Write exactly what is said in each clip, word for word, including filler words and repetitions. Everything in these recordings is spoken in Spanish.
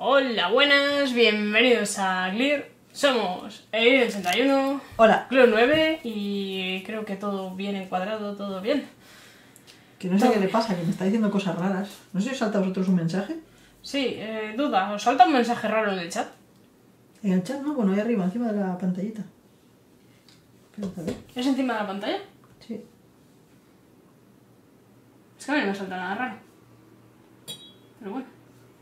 Hola, buenas, bienvenidos a Clear. Somos el ochenta y uno, Hola. Clear nueve y creo que todo bien encuadrado, todo bien. Que no sé todo qué le bien. pasa, que me está diciendo cosas raras. No sé si os salta a vosotros un mensaje. Sí, eh, duda, ¿os salta un mensaje raro en el chat? En el chat, no, bueno, ahí arriba, encima de la pantallita. Espérate, a ver. ¿Es encima de la pantalla? Sí. Es que a mí no me salta nada raro. Pero bueno.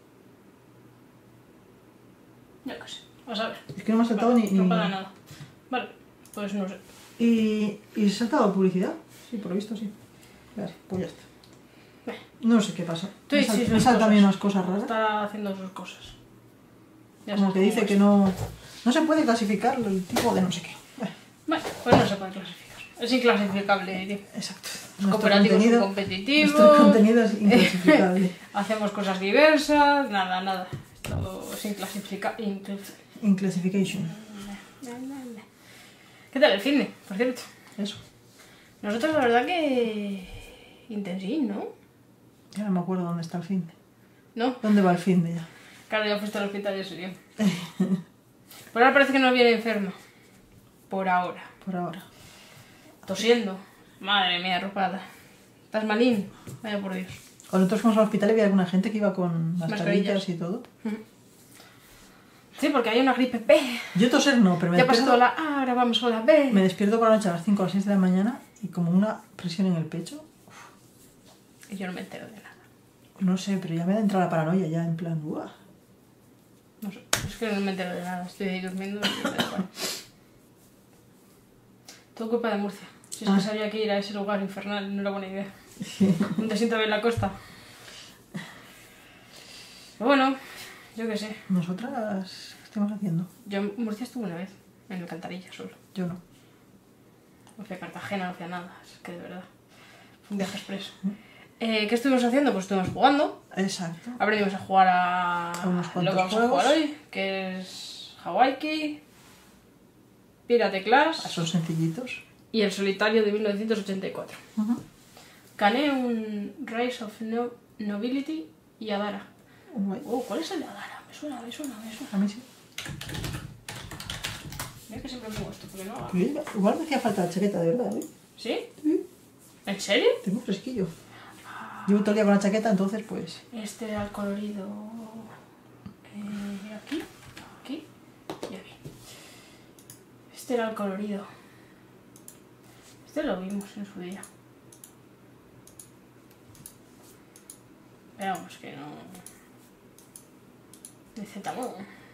Ya qué sé, vas a ver. Es que no me ha saltado Vale, ni... no ni... para nada. Vale, pues no sé. ¿Y, ¿Y se ha saltado publicidad? Sí, por lo visto sí. Vale, pues ya está. Bueno, No sé qué pasa. Twitch me, sal- y sus me saltan cosas. unas cosas raras. está haciendo sus cosas. Ya Como sabes que cómo dice es. que no... No se puede clasificar el tipo de no sé qué. Bueno, Bueno, pues no se puede clasificar. Es inclasificable, tío. exacto. Los cooperativos son Nuestro competitivos. contenido es inclasificable. Hacemos cosas diversas. Nada, nada. Todo es inclasificable. Inclassification. ¿Qué tal el finde, por cierto? Eso. Nosotros la verdad que... intensín, ¿no? Ya no me acuerdo dónde está el fin de. ¿No? ¿Dónde va el fin de ya? Claro, ya fuiste al hospital y eso bien. Por ahora parece que no viene enferma. Por ahora. Por ahora. Tosiendo. Madre mía, arropada. ¿Estás malín? Vaya por Dios. Cuando nosotros fuimos al hospital había alguna gente que iba con Mascarillas. mascarillas y todo. Sí, porque hay una gripe B. Yo toser no, pero me Ya ha despierto, pasado la A, ahora vamos con la B. me despierto por la noche a las cinco o las seis de la mañana y como una presión en el pecho. Y yo no me entero de nada. No sé, pero ya me da entrar la paranoia ya en plan, ¡buah! No sé, es que no me entero de nada. Estoy ahí durmiendo y me da igual. Todo culpa de Murcia. Si es Ah. que sabía que ir a ese lugar infernal, no era buena idea. No te siento bien la costa. Pero bueno, yo qué sé. Nosotras, ¿qué estamos haciendo? Yo en Murcia estuve una vez, en Alcantarilla solo. Yo no. No fui a Cartagena, no fui a nada. Es que de verdad. Fue un viaje expreso. Eh, ¿Qué estuvimos haciendo? Pues estuvimos jugando. Exacto. Aprendimos a jugar a, A unos lo cuantos que vamos juegos. a jugar hoy, que es Hawaii, Pirate Clash Son sencillitos. y el solitario de mil novecientos ochenta y cuatro. Ujú. Gané un Rise of no Nobility y Adara. Guay. Oh, ¿cuál es el de Adara? Me suena, me suena, me suena. A mí sí. Mira que siempre me gusta, porque no. Uy, igual me hacía falta la chaqueta, de verdad, ¿eh? ¿Sí? Sí. ¿En serio? Tengo fresquillo. Llevo todo el día con la chaqueta, entonces pues... Este era el colorido eh, aquí, aquí y aquí. Este era el colorido. Este lo vimos en su día. Pero vamos, que no... Dice Tamón.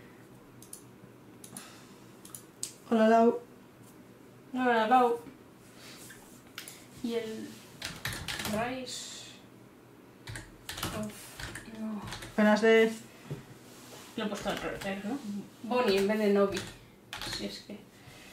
Hola, Lau. No me la Pau. Y el Rise of... No... Buenas de... Lo he puesto al revés, ¿no? Bonnie en vez de Novi. Si es que...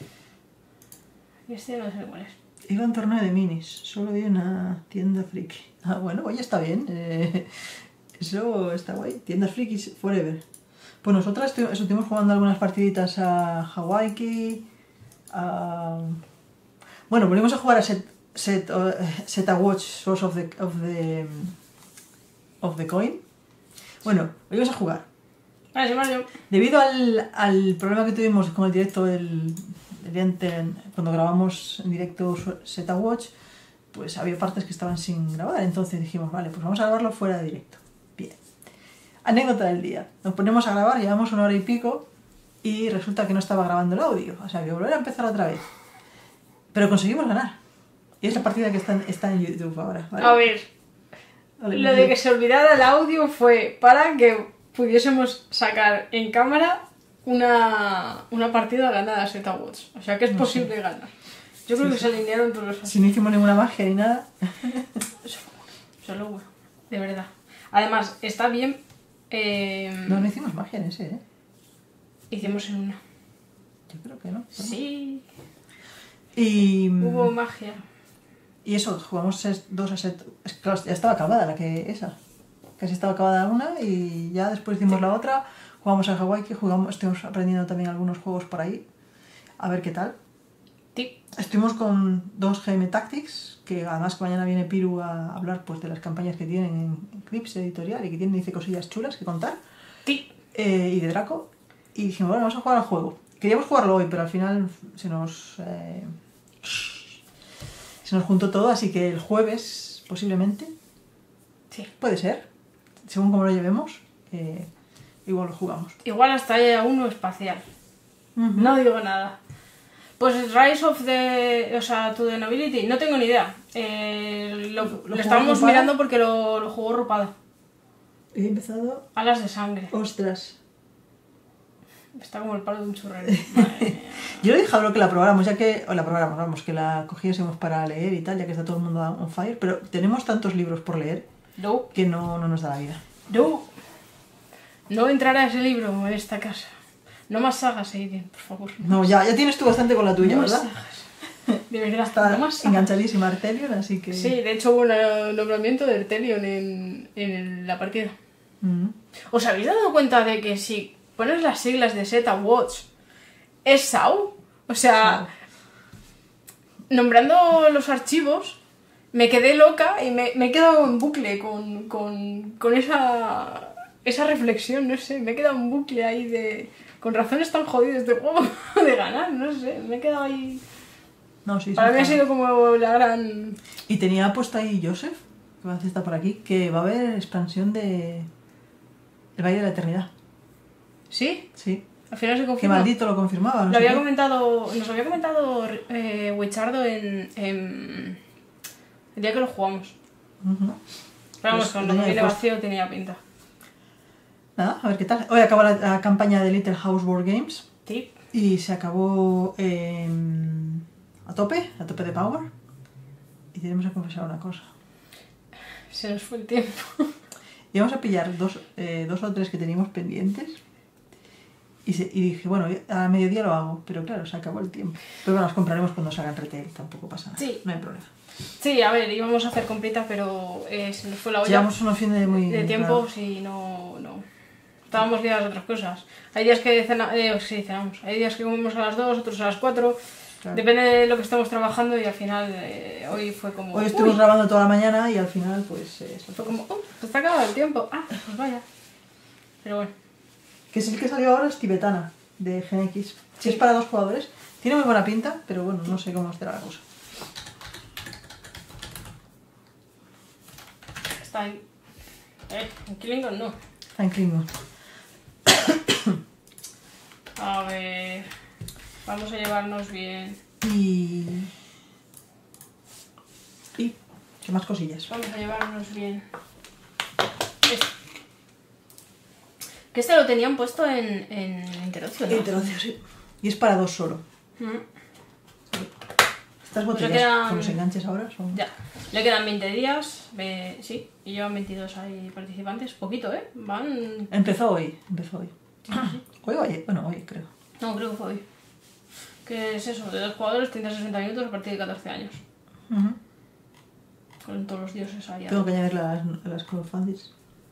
Y este no sé cuál es. Iba a un torneo de minis, solo vi una tienda friki. Ah, bueno, oye, está bien. Eh, eso está guay. Tiendas frikis forever. Pues nosotras estu- estuvimos jugando algunas partiditas a Hawaii. A... Bueno, volvimos a jugar a Set, set, uh, set a Watch Source of the, of the, of the Coin. Bueno, volvimos a jugar. Ah, sí, Mario. Debido al, al problema que tuvimos con el directo del, del día ante- cuando grabamos en directo Zeta Watch, pues había partes que estaban sin grabar, entonces dijimos, vale, pues vamos a grabarlo fuera de directo. Bien. Anécdota del día. Nos ponemos a grabar, llevamos una hora y pico y resulta que no estaba grabando el audio, o sea, que volver a empezar otra vez. Pero conseguimos ganar. Y es la partida que está en, está en YouTube ahora, ¿vale? A ver, Vale, lo de que se olvidara el audio fue para que pudiésemos sacar en cámara una, una partida ganada a Zeta Watch. O sea que es No posible ganar. Yo creo Sí, que sí. se alinearon todos los Si no hicimos ninguna magia ni nada. Solo bueno, de verdad. Además, está bien. eh, No, no hicimos magia en ese, ¿eh? Hicimos en una. Yo creo que no. Sí, Y, hubo magia. y eso, jugamos ses- dos a set. es- Claro, ya estaba acabada la que esa. Casi estaba acabada una y ya después hicimos la otra. Jugamos a Hawaii, que jugamos, estuvimos aprendiendo también algunos juegos por ahí. A ver qué tal. Sí. Estuvimos con dos G M Tactics, que además que mañana viene Piru a hablar pues, de las campañas que tienen en Clips Editorial y que tienen, dice, cosillas chulas que contar. Sí. eh, y de Draco. Y dijimos, bueno, vamos a jugar al juego. Queríamos jugarlo hoy, pero al final se nos... Eh, se nos juntó todo, así que el jueves, posiblemente... Sí. Puede ser, según como lo llevemos, eh, igual lo jugamos. Igual hasta haya uno espacial. Uh-huh. No digo nada. Pues Rise of the... O sea, To the Nobility, no tengo ni idea. Eh, lo, ¿Lo- lo lo estábamos jugó mirando porque lo, lo jugó Rupada. He empezado... Alas de sangre. Ostras. Está como el palo de un churrero. Madre mía. Yo le he dejado que la probáramos, ya que... O la probáramos, vamos, que la cogiésemos para leer y tal, ya que está todo el mundo on fire. Pero tenemos tantos libros por leer No, que no, no nos da la vida. no. No entrará ese libro en esta casa. No más sagas, Aiden, por favor. No, ya, ya tienes tú bastante con la tuya, no más ¿verdad? sagas. De verdad, Está no más sagas. enganchadísima a Artelion, así que... Sí, de hecho hubo un eh, nombramiento de Artelion en, en la partida. Mm. ¿Os habéis dado cuenta de que si pones las siglas de Zeta Watch es S A U? O sea, nombrando los archivos, me quedé loca y me, me he quedado en bucle con, con, con esa, esa reflexión, no sé, me he quedado en bucle ahí de... Con razones tan jodidas de juego de ganar, no sé, me he quedado ahí... No, sí, sí, Para mí ha está- sido como la gran... Y tenía puesto ahí Joseph, que va a estar por aquí, que va a haber expansión de... El Valle de la Eternidad. ¿Sí? Sí. Al final se Que confirma. maldito lo confirmaba. No Lo sé había qué. comentado, nos había comentado eh, Wichardo en, en el día que lo jugamos. Ujú. Pero vamos, Pues cuando tenía me vine puesto. vacío tenía pinta. Nada, a ver qué tal. Hoy acaba la, la campaña de Little House Board Games Sí. y se acabó eh, a tope, a tope de power. Y tenemos que confesar una cosa. Se nos fue el tiempo. Íbamos a pillar dos, eh, dos o tres que teníamos pendientes. Y, se- y dije, bueno, a mediodía lo hago, pero claro, se acabó el tiempo. Pero bueno, los compraremos cuando salgan retail, tampoco pasa nada. Sí. No hay problema. Sí, a ver, íbamos a hacer completa, pero eh, se nos fue la olla Llevamos unos fines muy... de tiempo, sí, no, no. Estábamos liados de otras cosas. Hay días que cena, eh, sí, cenamos. Hay días que comemos a las dos, otros a las cuatro. Claro. Depende de lo que estemos trabajando y al final eh, hoy fue como... Hoy estuvimos uy, grabando toda la mañana y al final, pues... eh, se fue fue. como, oh, se está acabando el tiempo. Ah, pues vaya. Pero bueno. Que es el que salió ahora, es tibetana, de Gen X. Si Sí. es para dos jugadores, tiene muy buena pinta, pero bueno, no sé cómo estará la cosa. Está ahí. Eh, en Klingon no. Está en Klingon. A ver. Vamos a llevarnos bien. Y... Y... ¿Qué más cosillas? Vamos a llevarnos bien. Este. Que este lo tenían puesto en, en Interocio, ¿no? Interocio, sí. Y es para dos solo. Mm, Estas Pues le botellas quedan- con los enganches ahora son... Ya. Le quedan veinte días. ve- sí, y llevan veintidós ahí participantes. Poquito, ¿eh? Van. Empezó hoy, empezó hoy. Hoy o ayer, bueno, hoy creo. No, creo que fue hoy. ¿Qué es eso? De dos jugadores, treinta a sesenta minutos a partir de catorce años. Ujú. Con todos los dioses ahí. Tengo que añadir las, las crowdfundings.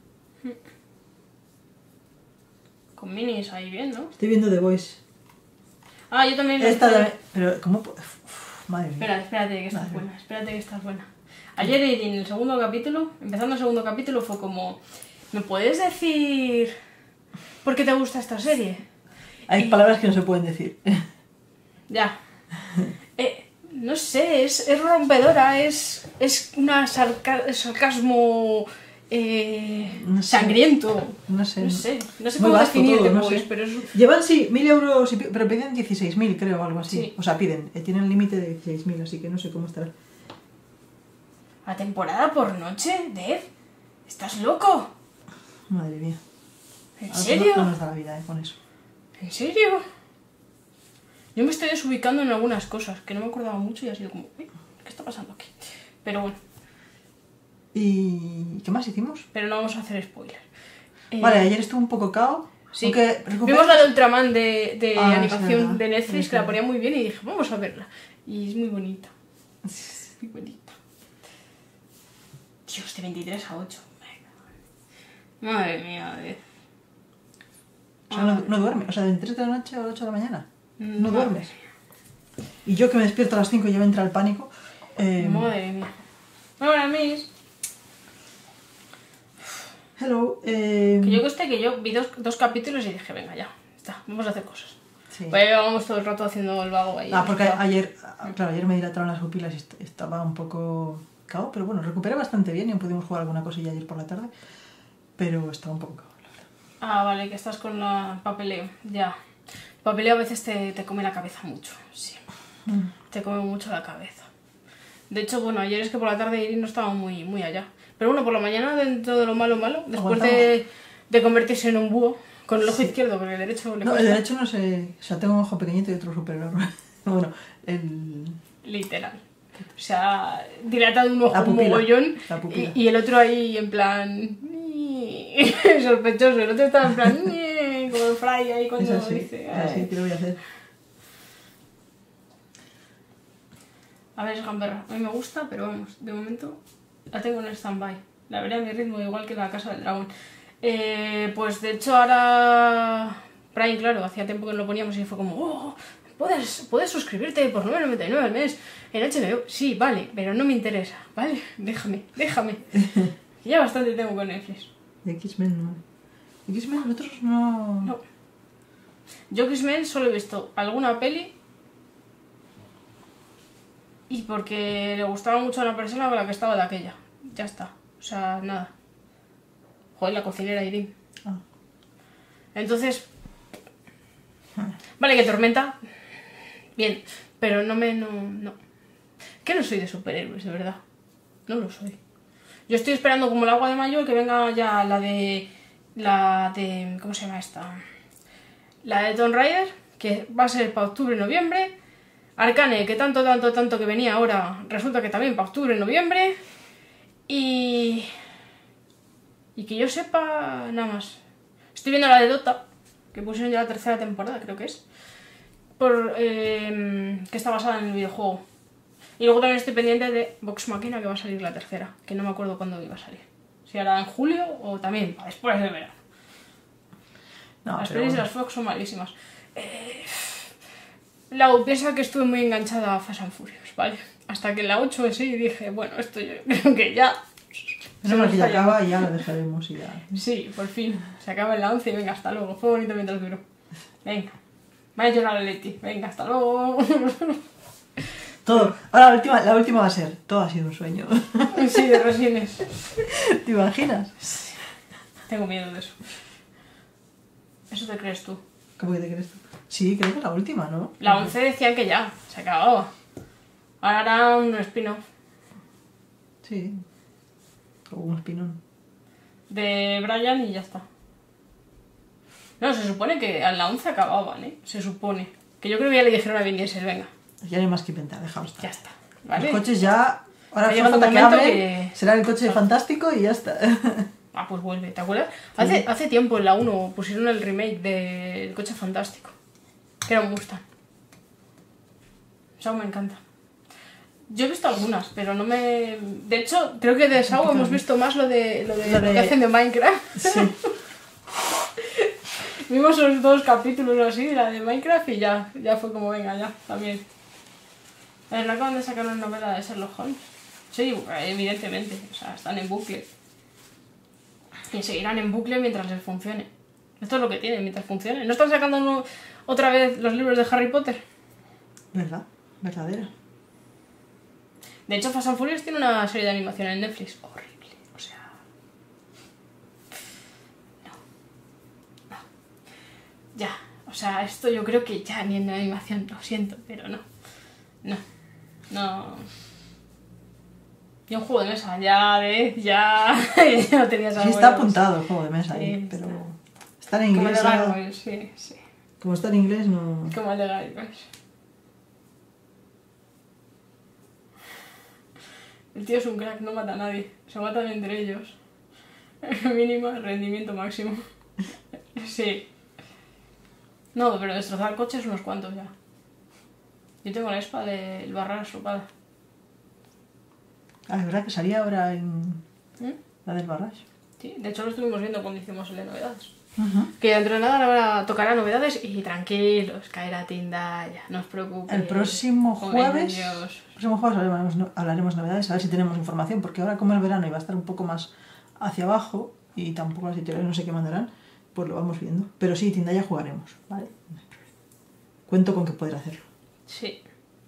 Con minis ahí bien, ¿no? Estoy viendo The Voice. Ah, yo también lo Esta estoy- de... Pero, ¿cómo? pu- Uf, madre mía. Espera, espérate que estás Vale. buena, espérate que estás buena. Ayer en el segundo capítulo, empezando el segundo capítulo, fue como... ¿Me puedes decir por qué te gusta esta serie? Hay Y- palabras que no se pueden decir. Ya. Eh, no sé, es, es rompedora, es, es una sarca- sarcasmo eh, No sé. sangriento. No sé. No sé, no sé Muy cómo vasto definir todo, The no Voice, sé. pero es... Llevan, sí, mil euros, y pi- pero piden dieciséis mil, creo, o algo así. Sí. O sea, piden, eh, tienen el límite de dieciséis mil, así que no sé cómo estará. ¿A temporada por noche, Dev? ¿Estás loco? Madre mía. ¿En A ver, serio? No, no nos da la vida, eh, con eso. ¿En serio? Yo me estoy desubicando en algunas cosas que no me acordaba mucho y ha sido como, "Uy, ¿qué está pasando aquí?". Pero bueno, ¿Y qué más hicimos? pero no vamos a hacer spoilers. Eh, Vale, ayer estuve un poco cao. Sí, aunque recuperé- vimos la de Ultraman de, de Ah, es animación verdad. de Netflix Es que la verdad. ponía muy bien y dije, vamos a verla. Y es muy bonita. Es muy bonita. Dios, de veintitrés a ocho. Madre mía, eh. O sea, no, no duerme. O sea, de tres de la noche a ocho de la mañana. No Madre duermes. Y yo que me despierto a las cinco y ya me entra el pánico. eh, Madre mía. Bueno, a mí es... Hello. Eh... Que yo guste que yo vi dos, dos capítulos y dije, venga, ya, está, vamos a hacer cosas. Sí. Pues llevábamos todo el rato haciendo el vago ahí. Ah, porque ayer, claro, ayer me dilataron las pupilas y estaba un poco cao, pero bueno, recuperé bastante bien y pudimos jugar alguna cosilla ayer por la tarde, pero estaba un poco cao, la verdad. Ah, vale, que estás con la papeleo, ya. El papeleo a veces te, te come la cabeza mucho, sí. Mm. Te come mucho la cabeza. De hecho, bueno, ayer es que por la tarde Iris no estaba muy, muy allá. Pero bueno, por la mañana, dentro de lo malo, malo, después de, de convertirse en un búho, con el ojo sí. izquierdo, porque el derecho le No, cuesta. el derecho no sé, o sea, tengo un ojo pequeñito y otro súper enorme. Bueno, el... Literal. O sea, dilatado un ojo un mogollón y, y el otro ahí en plan... sospechoso, el otro estaba en plan... como el Fry ahí cuando es así, dice... Es así, ¿qué lo voy a hacer? A ver, es gamberra. A mí me gusta, pero vamos, de momento la tengo en stand-by. La veré a mi ritmo, igual que la Casa del Dragón. Eh, pues de hecho ahora... Prime, claro, hacía tiempo que no lo poníamos y fue como... Oh, ¿puedes, puedes suscribirte por nueve noventa y nueve al mes en H B O? Sí, vale, pero no me interesa, ¿vale? Déjame, déjame. Ya bastante tengo con Netflix. De X-Men no. X-Men nosotros no... No. Yo X-Men solo he visto alguna peli... Y porque le gustaba mucho a una persona con la que estaba de aquella. Ya está. O sea, nada. Joder, la cocinera Irene. Ah. Entonces... Vale, que Tormenta... Bien. Pero no me... No, no. Que no soy de superhéroes, de verdad. No lo soy. Yo estoy esperando como el agua de mayo que venga ya la de... La de... ¿Cómo se llama esta? La de Tomb Raider. Que va a ser para octubre, noviembre. Arcane, que tanto, tanto, tanto que venía ahora, resulta que también para octubre, noviembre. Y... Y que yo sepa, nada más. Estoy viendo la de Dota, que pusieron ya la tercera temporada, creo que es. Por, eh, que está basada en el videojuego. Y luego también estoy pendiente de Vox Machina, que va a salir la tercera, que no me acuerdo cuándo iba a salir. Si era en julio o también después de verano. No, las pelis bueno. de las Fox son malísimas. Eh... La piensa que estuve muy enganchada a Fast and Furious, ¿vale? Hasta que la ocho sí dije, bueno, esto yo creo que ya... No, no, que ya acaba y ya lo dejaremos y ya... Sí, por fin. Se acaba en la once y venga, hasta luego. Fue bonito mientras duró. Venga. Vaya a llorar a Leti. Venga, hasta luego. Todo. Ahora la última, la última va a ser, todo ha sido un sueño. Sí, de resines. ¿Te imaginas? Sí. Tengo miedo de eso. ¿Eso te crees tú? ¿Cómo que te crees tú? Sí, creo que es la última, ¿no? La once decían que ya, se acababa. Ahora era un spin-off. Sí. O un spin-on. De Brian y ya está. No, se supone que a la once acababan, ¿eh? Se supone. Que yo creo que ya le dijeron a Vin Diesel, venga. Ya no hay más que inventar, déjalo estar. Ya está, ¿vale? Los coches ya... Ahora llega falta un que momento hable, que... será el coche fantástico y ya está. Ah, pues vuelve, ¿te acuerdas? Hace, sí. hace tiempo en la uno pusieron el remake del Coche Fantástico. Que era un Mustang. Shaw me encanta. Yo he visto algunas, pero no me... De hecho, creo que de Shaw hemos visto más lo de lo, de, lo, de... lo que hacen de Minecraft. Sí. Vimos los dos capítulos así, la de Minecraft, y ya, ya fue como, venga, ya, también. A ver, ¿no acaban de sacar una novela de Sherlock Holmes? Sí, evidentemente, o sea, están en bucle. Y seguirán en bucle mientras les funcione. Esto es lo que tienen, mientras funcione. ¿No están sacando uno, otra vez los libros de Harry Potter? ¿Verdad? Verdadera. De hecho, Fast and Furious tiene una serie de animación en Netflix. Horrible, o sea... No. No. Ya, o sea, esto yo creo que ya ni en la animación, lo siento, pero no. No. No... Y un juego de mesa, ya ves, ya... ya no tenías algo. Sí, está apuntado el juego de mesa ahí, sí, pero... Está en inglés. Como el de Gargoyle, sí, sí. Como está en inglés, no... Como el de Gargoyle. El tío es un crack, no mata a nadie. Se matan entre ellos. Mínimo, rendimiento máximo. Sí. No, pero destrozar coches unos cuantos ya. Yo tengo la espada del barrar estropada. Ah, es verdad que salía ahora en... ¿Mm? La del barrage. Sí, de hecho lo estuvimos viendo cuando hicimos el de novedades. Uh-huh. Que dentro de nada ahora tocará novedades y tranquilos, caerá Tindaya, no os preocupéis. El próximo jueves... El próximo jueves hablaremos, hablaremos novedades, a ver si tenemos información, porque ahora como el verano iba a estar un poco más hacia abajo, y tampoco las editoriales no sé qué mandarán, pues lo vamos viendo. Pero sí, Tindaya jugaremos, ¿vale? No hay problema. Cuento con que poder hacerlo. Sí.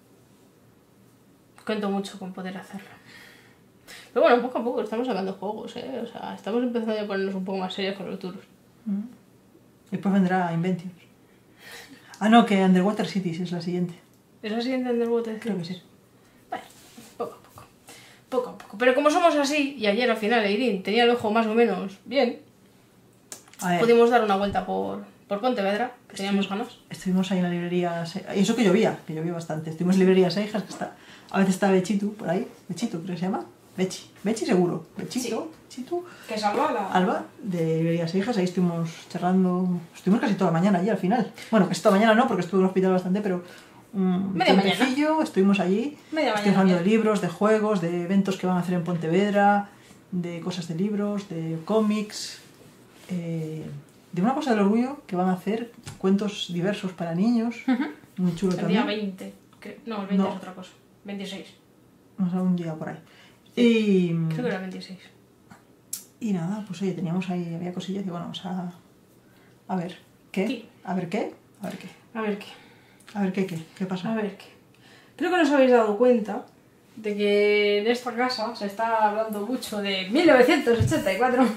Cuento mucho con poder hacerlo. Pero bueno, poco a poco estamos sacando juegos, ¿eh? O sea, estamos empezando a ponernos un poco más serios con los duros. Mm. Y después vendrá Inventions. Ah, no, que Underwater Cities es la siguiente. ¿Es la siguiente Underwater? Creo que sí. Bueno, poco a poco. Poco a poco. Pero como somos así, y ayer al final Eirín tenía el ojo más o menos bien, A ver, pudimos dar una vuelta por, por Pontevedra, que teníamos ganas. estuvimos ahí en la librería... Se- Y eso que llovía, que llovía bastante. Estuvimos en la librería Seijas, que está... A veces está Bechitu por ahí. Bechito, creo que se llama. Bechi. Bechi seguro. Bechito. Bechitu. Que salva la... Alba, de librería Seijas. Ahí estuvimos charlando... Estuvimos casi toda la mañana allí al final. Bueno, casi toda la mañana no, porque estuve en el hospital bastante, pero... Un Media mañana. tiempecillo, estuvimos allí. Media Estuvimos mañana, hablando de bien. libros, de juegos, de eventos que van a hacer en Pontevedra, de cosas de libros, de cómics... eh, de una cosa del orgullo que van a hacer cuentos diversos para niños. Muy chulo El también. día veinte. que- No, el veinte No. es otra cosa. veintiséis. Vamos a un día por ahí. Y, Creo que era veintiséis. y nada, pues oye, teníamos ahí, había cosillas y bueno, vamos a, a ver qué, Sí. a ver qué, a ver qué, A ver qué. a ver qué, qué, qué pasa. A ver qué. Creo que no os habéis dado cuenta de que en esta casa se está hablando mucho de mil novecientos ochenta y cuatro.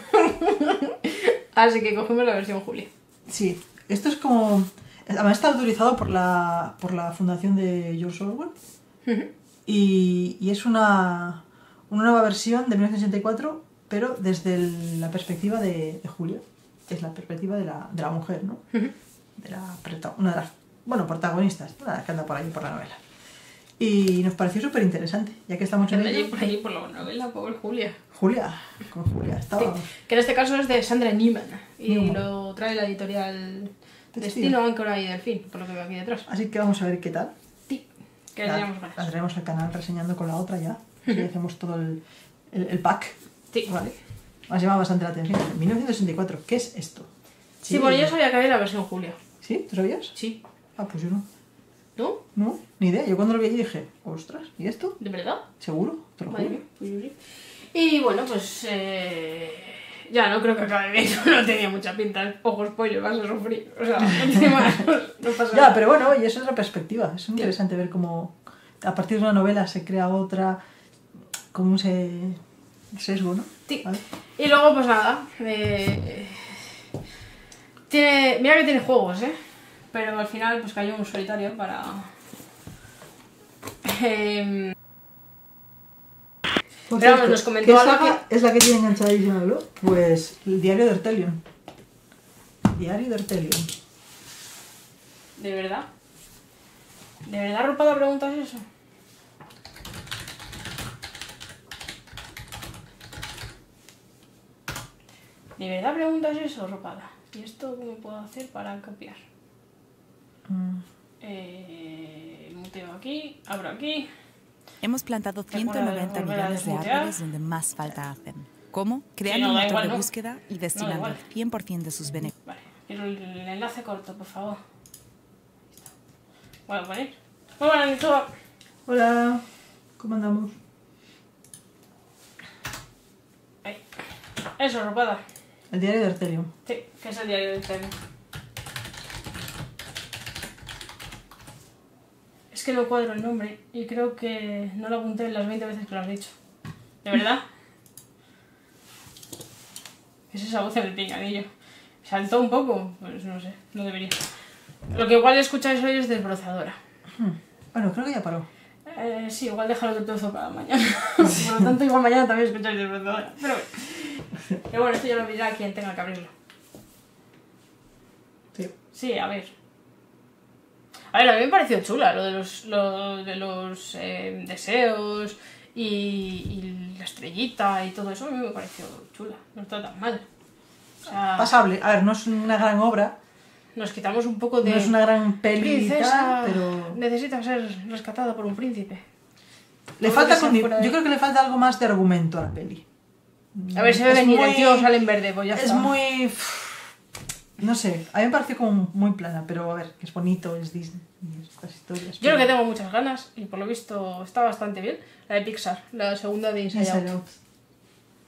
Así que cogemos la versión Julia. Sí, esto es como, además está autorizado por la, por la fundación de George Orwell y, y es una, una nueva versión de mil novecientos ochenta y cuatro, pero desde el- la perspectiva de, de Julia. Es la perspectiva de la, de la mujer, ¿no? De la, prota- una de las, bueno, protagonistas, una de las que anda por ahí por la novela. Y nos pareció súper interesante, ya que estamos en Anda allí ello. por ahí por la novela, pobre Julia. Julia, con Julia, estaba... Que en este caso es de Sandra Newman. Y Newman. lo trae la editorial Destino. Destino, Áncora y Delfín, por lo que veo aquí detrás. Así que vamos a ver qué tal. Sí, que le La, teníamos la ganas. traemos al canal reseñando con la otra ya. Y hacemos todo el, el, el pack. Sí. Vale. Me ha llamado bastante la atención. mil novecientos sesenta y cuatro, ¿qué es esto? Sí, bueno, yo sabía que había la versión Julia. ¿Sí? ¿Tú sabías? Sí. Ah, pues yo no. ¿No? No, ni idea. Yo cuando lo vi allí dije, ostras, ¿y esto? ¿De verdad? ¿Seguro? Te lo Madre juro. mía, pues yo sí. Y bueno, pues eh, ya no creo que acabe bien, no tenía mucha pinta, ojos pollo, vas a sufrir, o sea, encima no pasa Ya, nada. pero bueno, y eso es otra perspectiva. Es interesante ver cómo a partir de una novela se crea otra, cómo se sesgo, ¿no? Sí. ¿Vale? Y luego pues nada, eh, tiene, mira que tiene juegos, ¿eh? Pero al final pues cayó un solitario para... Eh, Por Pero vamos, cierto, nos comentó ¿qué algo saga es la que tiene enganchadísima el blog? Pues el diario de Ertelion. Diario de Ertelion. ¿De verdad? ¿De verdad, Ropada, preguntas eso? ¿De verdad preguntas eso, Ropada? ¿Y esto cómo puedo hacer para copiar? Mm. Eh, muteo aquí, abro aquí. Hemos plantado ¿Te acuerdas de ciento noventa volver a millones de desmutear? árboles donde más falta hacen. ¿Cómo? Creando no, un da motor igual, de no. búsqueda y destinando igual. el cien por ciento de sus beneficios. Vale, quiero el, el enlace corto, por favor. Ahí está. Voy a poner. Muy buenas, Nichoa. Hola, ¿cómo andamos? Ahí. Eso, Ropada. El diario de Ertelion. Sí, que es el diario del tren. Es que no cuadro el nombre y creo que no lo apunté las veinte veces que lo has dicho. ¿De verdad? ¿Qué es esa voz en el pinganillo? ¿Saltó un poco? Pues no sé, no debería. Lo que igual escucháis hoy es desbrozadora. Bueno, creo que ya paró. Eh, sí, igual déjalo que todo para mañana. Por lo tanto, igual mañana también escucháis desbrozadora. Pero bueno. Pero bueno, esto ya lo dirá quien tenga que abrirlo. Sí. Sí, a ver. A ver, a mí me pareció chula lo de los, lo de los eh, deseos y, y la estrellita y todo eso. A mí me pareció chula, no está tan mal. O sea, Pasable. A ver, no es una gran obra, nos quitamos un poco de... no es una gran peli y princesa tal, pero... necesita ser rescatada por un príncipe. Le Todo falta lo que sea condi- fuera de- Yo creo que le falta algo más de argumento a la peli. A ver, se ve Es venir, muy- el tío sale en verde, pues ya Es está. muy... No sé, a mí me pareció como muy plana, pero a ver, que es bonito, es Disney, y estas historias. Yo pero- lo que tengo muchas ganas, y por lo visto está bastante bien, la de Pixar, la segunda de Inside, Inside Out. Out.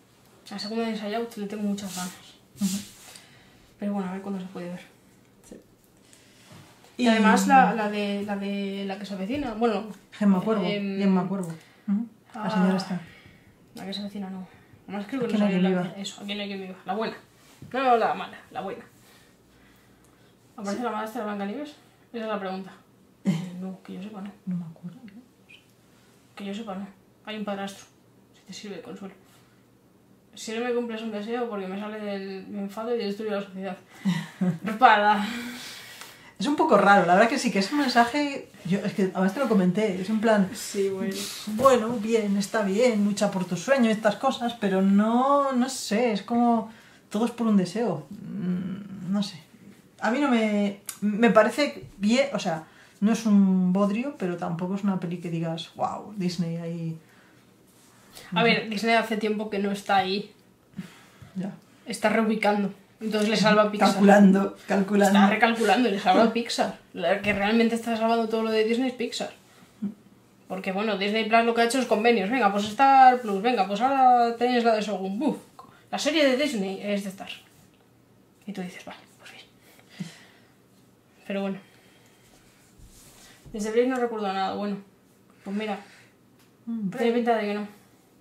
La segunda de Inside Out le tengo muchas ganas. Ujú. Pero bueno, a ver cuándo se puede ver. Sí. Y, además la, la, de, la de la que se avecina, bueno... Gemma Cuervo, em, Gemma Cuervo. Ujú. La ah, señora está. La que se avecina no. Además creo que ¿A no quién hay sale que la... viva? Eso, ¿a quién hay que viva? La buena. No la mala, la buena. ¿Aparece la madrastra de Blancanieves? Esa es la pregunta. Eh, no, que yo sepa no. No me acuerdo. Que yo sepa no. Hay un padrastro. Si te sirve de consuelo. Si no me cumples un deseo porque me sale del... me enfado y destruyo la sociedad. Para... Es un poco raro, la verdad que sí, que es un mensaje... Yo, es que además te lo comenté, es en plan... Sí, bueno. Bueno, bien, está bien, lucha por tu sueño, estas cosas, pero no, no sé, es como... Todo es por un deseo. Mm, No sé. A mí no me... Me parece bien, o sea, no es un bodrio, pero tampoco es una peli que digas, wow, Disney ahí... A ver, Disney hace tiempo que no está ahí. Ya. Está reubicando. Entonces le salva a Pixar. Calculando, calculando. Está recalculando y le salva a Pixar. La que realmente está salvando todo lo de Disney es Pixar. Porque bueno, Disney Plus lo que ha hecho es convenios. Venga, pues Star Plus. Venga, pues ahora tenéis la de Shogun. Buf. La serie de Disney es de Star. Y tú dices, vale, pues bien. Pero bueno. Desde Blade no recuerdo nada. Bueno, pues mira. Tiene pinta de que no.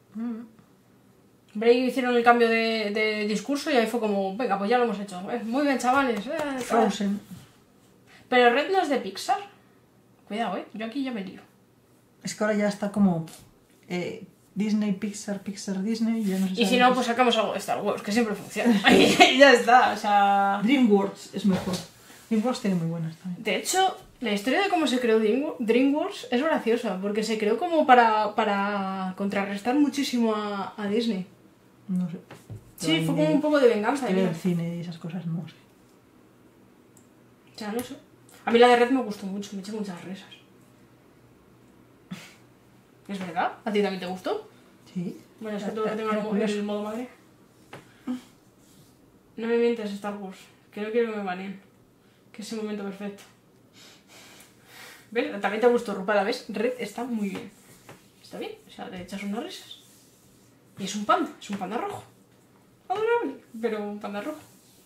Bray hicieron el cambio de, de discurso y ahí fue como, venga, pues ya lo hemos hecho. Eh, muy bien, chavales. Eh, tal. Frozen. Pero Red no es de Pixar. Cuidado, eh. Yo aquí ya me lío. Es que ahora ya está como... eh, Disney, Pixar, Pixar, Disney, ya no se Y sabe si no, qué pues es. sacamos algo de Star Wars, que siempre funciona. Y ya está, o sea... DreamWorks es mejor. DreamWorks tiene muy buenas también. De hecho, la historia de cómo se creó Dream- DreamWorks es graciosa, porque se creó como para, para contrarrestar muchísimo a, a Disney. No sé. Sí, Yo fue ahí como un poco de venganza. historia ¿no? del cine y esas cosas, no sé. O sea, no sé. A mí la de Red me gustó mucho, me eché muchas risas. ¿Es verdad? ¿A ti también te gustó? Sí. Bueno, es que todo lo que tengo Era el, mo- curioso. el modo madre. No me mientes, Star Wars. Que no quiero que me baneen. Que es el momento perfecto. ¿Ves? También te gustó, Rupala, ¿ves? Red está muy bien. Está bien, o sea, te echas unas risas. Y es un panda, es un panda rojo. Adorable, pero un panda rojo.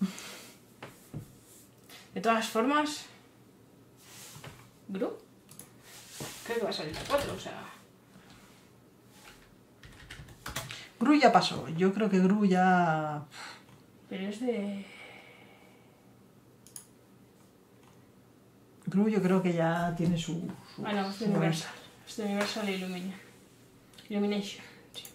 De todas formas... ¿Gru? Creo que va a salir la cuatro, o sea... Gru ya pasó. Yo creo que Gru ya... Pero es de... Gru yo creo que ya tiene su... su Ah, no, es de su Universal. Es de Universal e Illumina. Illumination, sí.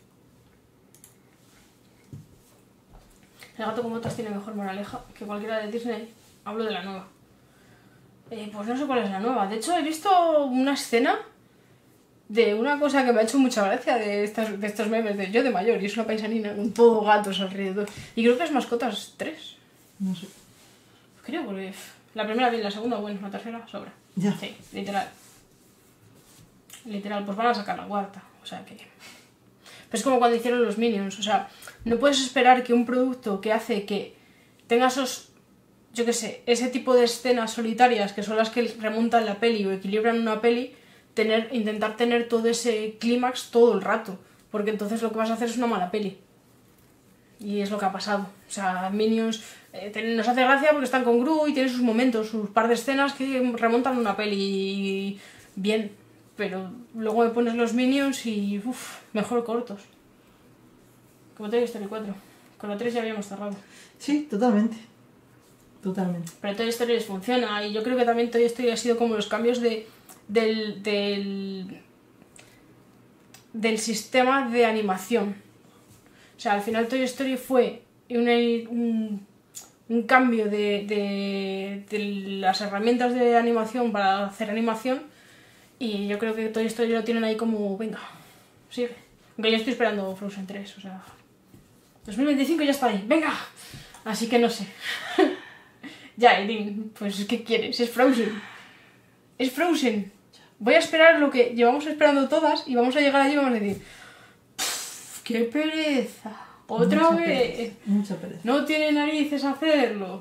El gato con botas tiene mejor moraleja que cualquiera de Disney. Hablo de la nueva. Eh, pues no sé cuál es la nueva. De hecho, he visto una escena de una cosa que me ha hecho mucha gracia de, estas, de estos memes de yo de mayor y es una paisanina con todo gatos alrededor. Y creo que es Mascotas tres. No sé. Creo, porque la primera bien, la segunda bueno, la tercera sobra. Ya. Sí, literal. Literal, pues van a sacar la cuarta. O sea que... Pero es como cuando hicieron los Minions. O sea, no puedes esperar que un producto que hace que tenga esos... Yo qué sé, ese tipo de escenas solitarias que son las que remontan la peli o equilibran una peli, tener, intentar tener todo ese clímax todo el rato. Porque entonces lo que vas a hacer es una mala peli. Y es lo que ha pasado. O sea, Minions eh, ten- nos hace gracia porque están con Gru y tienen sus momentos, sus par de escenas que remontan una peli bien. Pero luego me pones los Minions y uff, mejor cortos. Como Toy Story cuatro. Con la tres ya habíamos cerrado. Sí, totalmente. Totalmente. Pero Toy Story les funciona y yo creo que también Toy Story ha sido como los cambios de, del, del, del sistema de animación. O sea, al final Toy Story fue una- un, un cambio de, de, de las herramientas de animación para hacer animación y yo creo que Toy Story lo tienen ahí como, venga, sigue. Aunque yo estoy esperando Frozen tres, o sea, dos mil veinticinco ya está ahí, venga. Así que no sé. Ya, Edin, pues ¿qué quieres? Es Frozen. Es Frozen. Voy a esperar lo que llevamos esperando todas y vamos a llegar allí y vamos a decir "Pff, ¡qué pereza! ¡Otra Mucha vez! pereza, mucha pereza. No tiene narices hacerlo.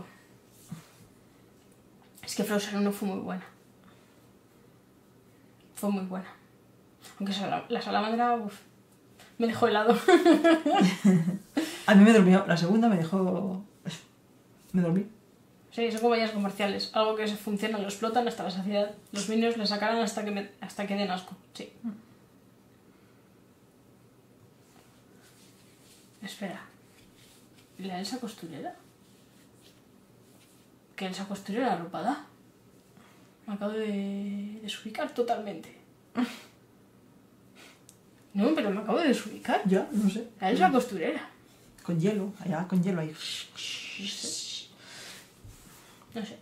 Es que Frozen uno fue muy buena. Fue muy buena. Aunque sala- la salamandra, uff. Me dejó helado. A mí me durmió. La segunda me dejó... Me dormí. Sí, son compañías comerciales. Algo que se funciona, lo explotan hasta la saciedad. Los minions le sacarán hasta que, me... hasta que den asco. Sí. Espera. ¿Y la Elsa costurera? ¿Qué Elsa costurera arropada? Me acabo de desubicar totalmente. No, pero me acabo de desubicar. Ya, no sé. La Elsa costurera. Con hielo, allá con hielo ahí. No sé. No sé.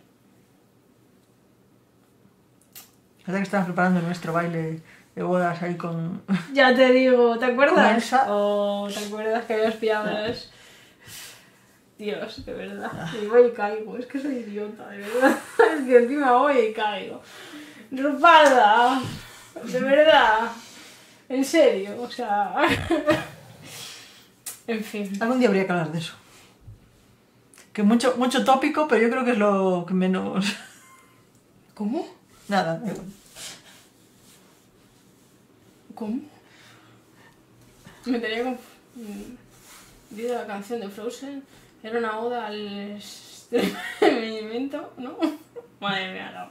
Verdad que estábamos preparando nuestro baile de bodas ahí con... Ya te digo, ¿te acuerdas? Con Elsa. Oh, ¿te acuerdas que habías pillado las... Dios, de verdad. Y voy y caigo. Es que soy idiota, de verdad. Es que encima voy y caigo. Ruparda. De verdad. En serio, o sea... En fin. Algún día habría que hablar de eso. Que mucho, mucho tópico, pero yo creo que es lo que menos... ¿Cómo? Nada, da igual. ¿Cómo? Me tenía con... Digo la canción de Frozen. Era una oda al estreñimiento, ¿no? Madre mía,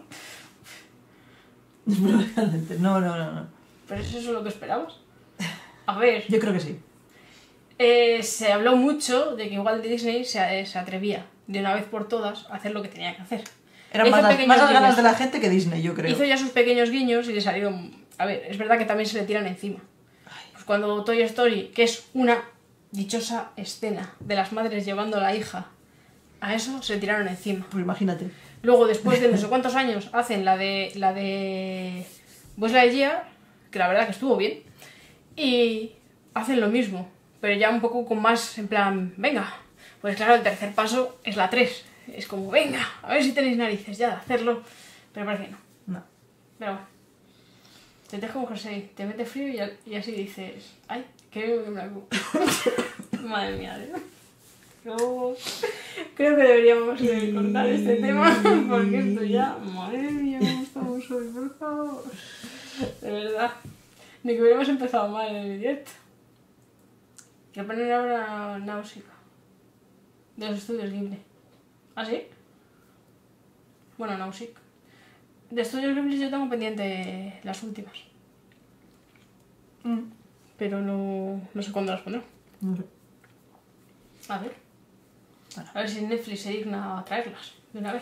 no. No, no, no, no. ¿Pero es eso lo que esperabas? A ver, Yo creo que sí. eh, se habló mucho de que igual Disney se, se atrevía de una vez por todas a hacer lo que tenía que hacer. Eran Hizo más, las- pequeños más las ganas guiños. de la gente que Disney, yo creo. Hizo ya sus pequeños guiños y le salieron... A ver, es verdad que también se le tiran encima. Pues cuando Toy Story, que es una dichosa escena de las madres llevando a la hija, a eso se tiraron encima. Pues imagínate. Luego, después de no sé cuántos años, hacen la de la de Buzz Lightyear, que la verdad que estuvo bien, y hacen lo mismo, pero ya un poco con más, en plan, venga, pues claro, el tercer paso es la tres. Es como, venga, a ver si tenéis narices ya de hacerlo, pero parece que no. No. Pero bueno, te dejas como jersey, te mete frío y, al- y así dices, ay, qué me blanco. Madre mía, ¿eh? No, creo que deberíamos de cortar este tema porque esto ya, madre mía, cómo estamos hoy, por favor. De verdad, ni que hubiéramos empezado mal en el directo. Quiero poner ahora Náusica de los estudios Ghibli. ¿Ah, sí? Bueno, Náusica. De estudios Ghibli yo tengo pendiente las últimas, Mm, pero no, no sé cuándo las pondré. no sé. A ver. Bueno. A ver si Netflix se digna a traerlas de una vez.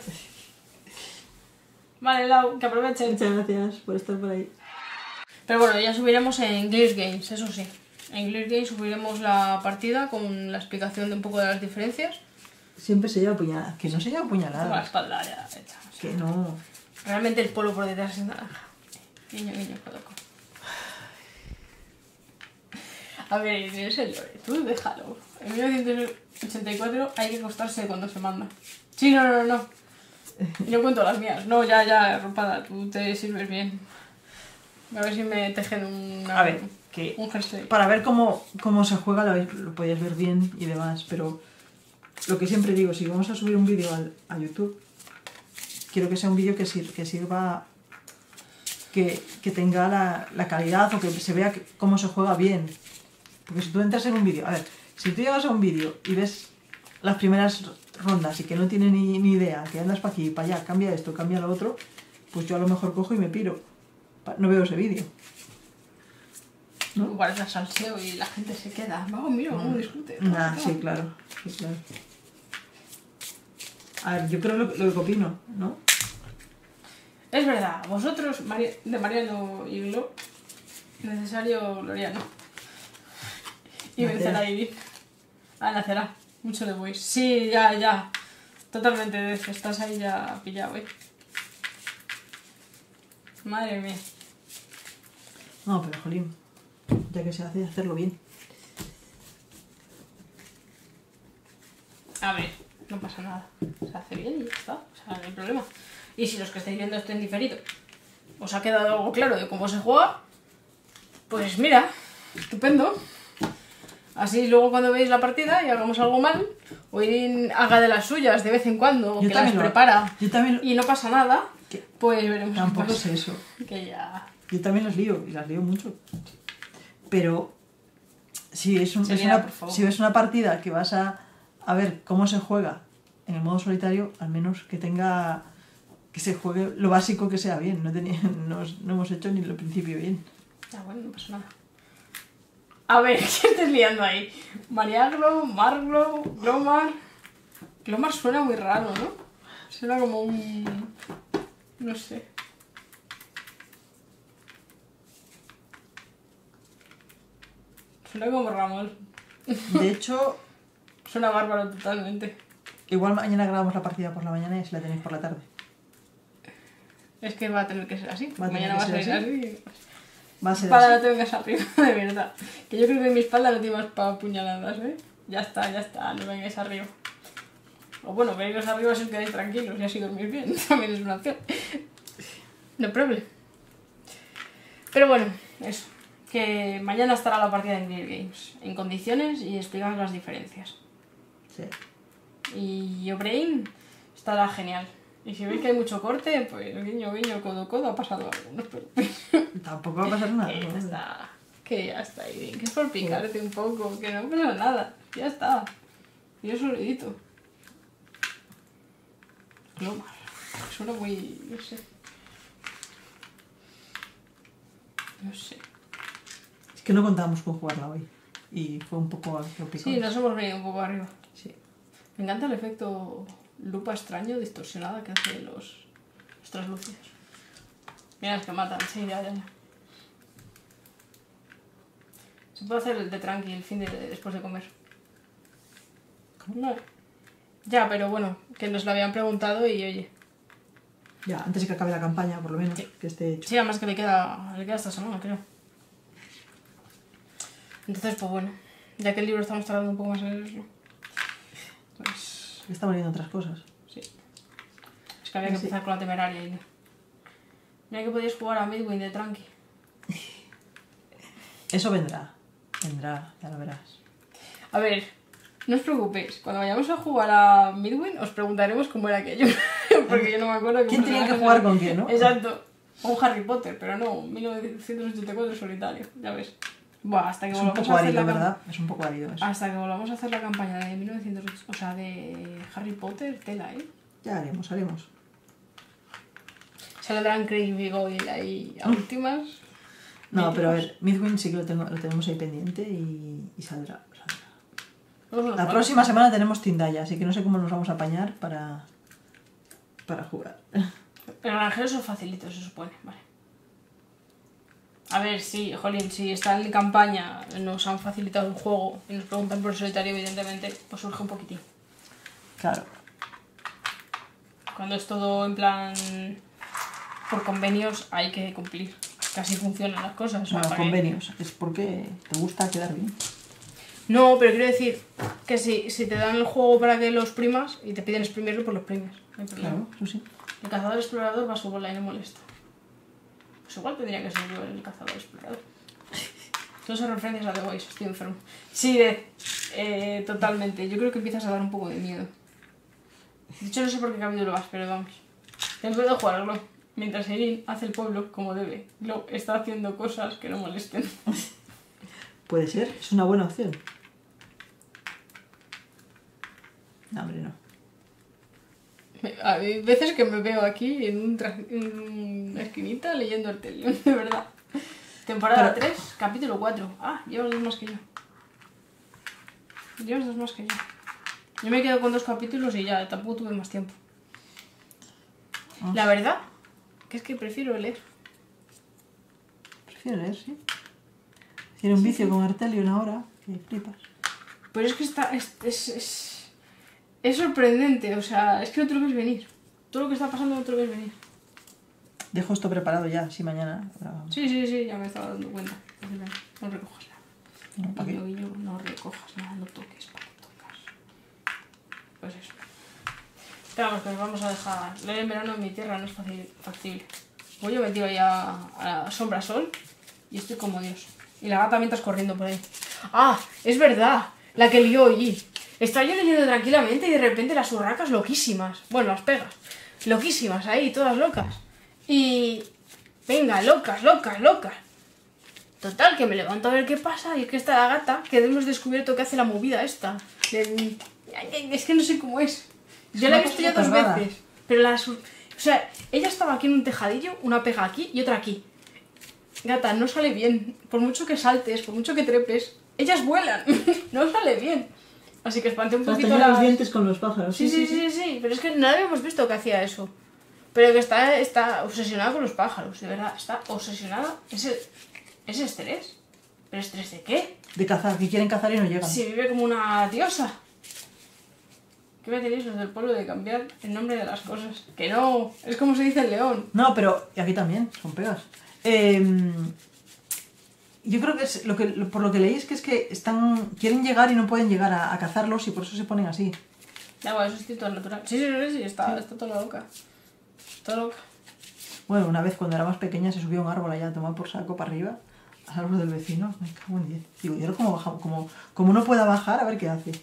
Vale, Lau, que aprovechen. Muchas gracias por estar por ahí. Pero bueno, ya subiremos en Glitch Games, eso sí. En Glitch Games subiremos la partida con la explicación de un poco de las diferencias. Siempre se lleva puñalada. Que no se lleva Tengo la puñalada. espalda ya hecha. O sea, Que no. realmente el polo por detrás es naranja. Guiño, guiño, coloco. A ver, en serio, tú déjalo. En mil novecientos ochenta y cuatro hay que acostarse cuando se manda. Sí, no, no, no. Y no cuento las mías. No, ya, ya, rompada, tú te sirves bien. A ver si me tejen una, A ver, que un jersey. para ver cómo, cómo se juega lo, lo podías ver bien y demás, pero lo que siempre digo, si vamos a subir un vídeo al- a YouTube, quiero que sea un vídeo que, sir- que sirva, que, que tenga la, la calidad o que se vea que- cómo se juega bien. Porque si tú entras en un vídeo, a ver, si tú llegas a un vídeo y ves las primeras rondas y que no tienes ni, ni idea, que andas para aquí, para allá, cambia esto, cambia lo otro, pues yo a lo mejor cojo y me piro. Pa- No veo ese vídeo. ¿No? Igual es el salseo y la gente se queda. Vamos, mira, cómo discute. Nah, sí, claro, sí, claro. A ver, yo creo lo, lo que opino, ¿no? Es verdad, vosotros, Mari- de Mariano y Glo, necesario Gloriano. Y Nacerá. vencerá a Ivy. Ah, nacerá. Mucho le voy. Sí, ya, ya. Totalmente de eso. Estás ahí ya pillado, eh. Madre mía. No, pero jolín, ya que se hace, hacerlo bien. A ver, no pasa nada. Se hace bien y ya está. O sea, no hay problema. Y si los que estáis viendo esto en diferido os ha quedado algo claro de cómo se juega, pues mira, estupendo. Así luego cuando veáis la partida y hagamos algo mal, o Irin haga de las suyas de vez en cuando, Yo que las también lo- prepara Yo también, y no pasa nada, ¿Qué? pues veremos. tampoco qué pasa. sé eso. Que ya... Yo también las lío, y las lío mucho. Pero si, es un, es Seguirá, una, por favor. si ves una partida que vas a, a ver cómo se juega en el modo solitario, al menos que tenga... que se juegue lo básico que sea bien. No, tenía, no, no hemos hecho ni lo principio bien. Ah, bueno, no pasa nada. A ver, ¿qué estás liando ahí? Mariaglo, Marglo, Glomar... Glomar suena muy raro, ¿no? Suena como un... no sé. Suena como Ramón. De hecho, Suena bárbaro totalmente. igual mañana grabamos la partida por la mañana y si la tenéis por la tarde. Es que va a tener que ser así. Va a tener Mañana que va a ser salir así. así. Va a Mi ser espalda así. la tengo que hacer arriba, de verdad. Que yo creo que mi espalda no tiene más para puñaladas, ¿eh? Ya está, ya está, no vengáis arriba. O bueno, veniros arriba si os quedáis tranquilos y así dormir bien. También es una opción. No problem. Pero bueno, eso. Que mañana estará la partida de Clear Games en condiciones y explicaros las diferencias. Sí. Y O'Brien estará genial. Y si veis que hay mucho corte, pues guiño, guiño, codo, codo, ha pasado algo. No os preocupéis. Tampoco va a pasar nada. Que ya ¿no? está. Que ya está, Irene. Que es por picarte un poco. Que no pasa nada. Ya está. Yo solito. Glomar. Suena muy... no sé. No sé. Es que no contábamos con jugarla hoy. Y fue un poco picón. Sí, nos hemos venido un poco arriba. Sí. Me encanta el efecto lupa extraño, distorsionada que hace los, los translúcidos. Mira, es que matan. Sí, ya, ya, ya. Se puede hacer el de tranqui el fin de después de comer. No. Ya, pero bueno, que nos lo habían preguntado y oye. Ya, antes de que acabe la campaña, por lo menos, Sí. que esté hecho. Sí, además que le queda, le queda esta semana, creo. Entonces, pues bueno, ya que el libro estamos tardando un poco más en leerlo, pues Estamos viendo otras cosas. sí. Es que había que Sí. empezar con la temeraria y no. Mira que podías jugar a Midway de tranqui. Eso vendrá. Vendrá, ya lo verás. A ver, no os preocupéis, cuando vayamos a jugar a Midway os preguntaremos cómo era aquello. Porque yo no me acuerdo qué ¿Quién tenía que personaje jugar era. con quién, no? Exacto. O un Harry Potter, pero no, mil novecientos ochenta y cuatro solitario, ya ves. Buah, hasta que Es un volvamos poco a hacer árido, la cam- ¿verdad? Es un poco árido eso. Hasta que volvamos a hacer la campaña de mil novecientos ochenta, o sea, de Harry Potter, tela, ¿eh? Ya haremos, haremos. Saldrán Craig y Goyle ahí a últimas. No, pero a míticos. ver, Midwin sí que lo, tengo, lo tenemos ahí pendiente y, y saldrá, saldrá. Luego nos La vamos. próxima semana tenemos Tindaya, así que no sé cómo nos vamos a apañar para, para jugar. El granjero son facilitos, se supone, vale. A ver, sí, jolín, si está en campaña, nos han facilitado el juego y nos preguntan por el solitario, evidentemente, pues surge un poquitín. Claro. Cuando es todo en plan por convenios, hay que cumplir. Casi funcionan las cosas. o sea, Bueno, para que- convenios. Es porque te gusta quedar bien. No, pero quiero decir que si, si te dan el juego para que lo exprimas y te piden exprimirlo, pues lo exprimes. No hay problema. Claro, eso sí. El cazador explorador va a su bola y no molesta. Pues igual tendría que ser yo el cazador explorador. Todas esas referencias a The Voice, estoy enfermo. Sí, de, eh, totalmente. Yo creo que empiezas a dar un poco de miedo. De hecho, no sé por qué capítulo vas, pero vamos. En vez de jugarlo, mientras Erin hace el pueblo como debe, Glo está haciendo cosas que no molesten. Puede ser, es una buena opción. No, hombre, no. Me- Hay veces que me veo aquí en, un tra- en una esquinita leyendo Artelion, de verdad. Temporada Pero- tres, capítulo cuatro. Ah, llevas dos más que yo. Llevas dos más que yo. Yo me quedo con dos capítulos y ya, tampoco tuve más tiempo. Ah. La verdad, que es que prefiero leer. Prefiero leer, sí. Tiene un vicio con Artelion ahora, que flipas. Pero es que está, es, es, es, es sorprendente, o sea, es que no te lo ves venir. Todo lo que está pasando no te lo ves venir. Dejo esto preparado ya, si mañana grabamos. Sí, sí, sí, ya me estaba dando cuenta. Entonces, no recojas nada. No, ¿para qué? Guiño, guiño, no recojas nada, no toques, ¿para qué tocas? Pues eso. Pero vamos, que nos vamos a dejar. Leer en verano en mi tierra no es fácil, factible. Voy yo metido ya a la sombra sol y estoy como Dios. Y la gata mientras corriendo por ahí. ¡Ah! Es verdad, la que lió allí. Estaba yo leyendo tranquilamente y de repente las urracas loquísimas. Bueno, las pegas. Loquísimas ahí, todas locas. Y... venga, locas, locas, locas. Total, que me levanto a ver qué pasa y es que está la gata, que hemos descubierto que hace la movida esta. De... Es que no sé cómo es. Yo la he visto ya dos veces, pero la... O sea, ella estaba aquí en un tejadillo, una pega aquí y otra aquí. Gata, no sale bien. Por mucho que saltes, por mucho que trepes, ellas vuelan. No sale bien. Así que espanté un O sea, poquito tenía las... los dientes con los pájaros. Sí, sí, sí, sí, sí, pero es que nadie habíamos visto que hacía eso. Pero que está, está obsesionada con los pájaros, de verdad, está obsesionada. Ese, ese estrés. ¿Pero estrés de qué? De cazar, que quieren cazar y no llegan. Si vive como una diosa. ¿Qué me tenéis los del pueblo de cambiar el nombre de las cosas? Que no, es como se dice el león. No, pero y aquí también, son pegas. Eh, yo creo que, es lo que por lo que leí es que es que están quieren llegar y no pueden llegar a, a cazarlos y por eso se ponen así. Ya, bueno, eso es instinto natural. Sí, sí, sí, sí, está, está toda loca. Está loca. Bueno, una vez cuando era más pequeña se subió a un árbol allá a tomar por saco para arriba, al árbol del vecino. Me cago en diez. Digo, ¿y ahora cómo baja? Como, como no pueda bajar, a ver qué hace.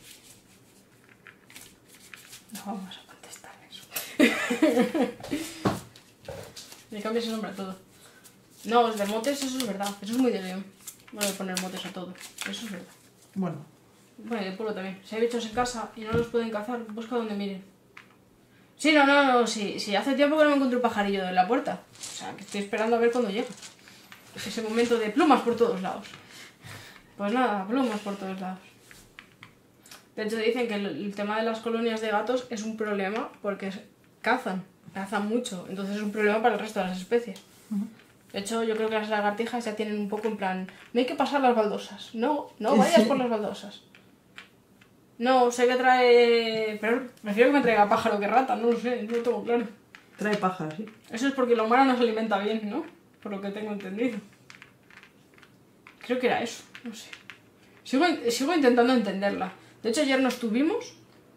No vamos a contestar eso. Le cambias el nombre a todo. No, los de motes, eso es verdad. Eso es muy de león. Voy a poner motes a todo. Eso es verdad. Bueno, Bueno, y de pueblo también. Si hay bichos en casa y no los pueden cazar, busca donde miren. Sí, no, no, no. Si, si hace tiempo que no me encuentro un pajarillo en la puerta. O sea, que estoy esperando a ver cuándo llega. Es ese momento de plumas por todos lados. Pues nada, plumas por todos lados. De hecho, dicen que el, el tema de las colonias de gatos es un problema porque cazan. Cazan mucho. Entonces es un problema para el resto de las especies. uh-huh. De hecho, yo creo que las lagartijas ya tienen un poco en plan... No hay que pasar las baldosas. No, no vayas por las baldosas. No, sé que trae... Pero prefiero que me traiga pájaro que rata, no lo sé, no lo tengo claro. Trae pájaros, sí. Eso es porque la humana no se alimenta bien, ¿no? Por lo que tengo entendido. Creo que era eso, no sé. Sigo, sigo intentando entenderla. De hecho, ayer nos tuvimos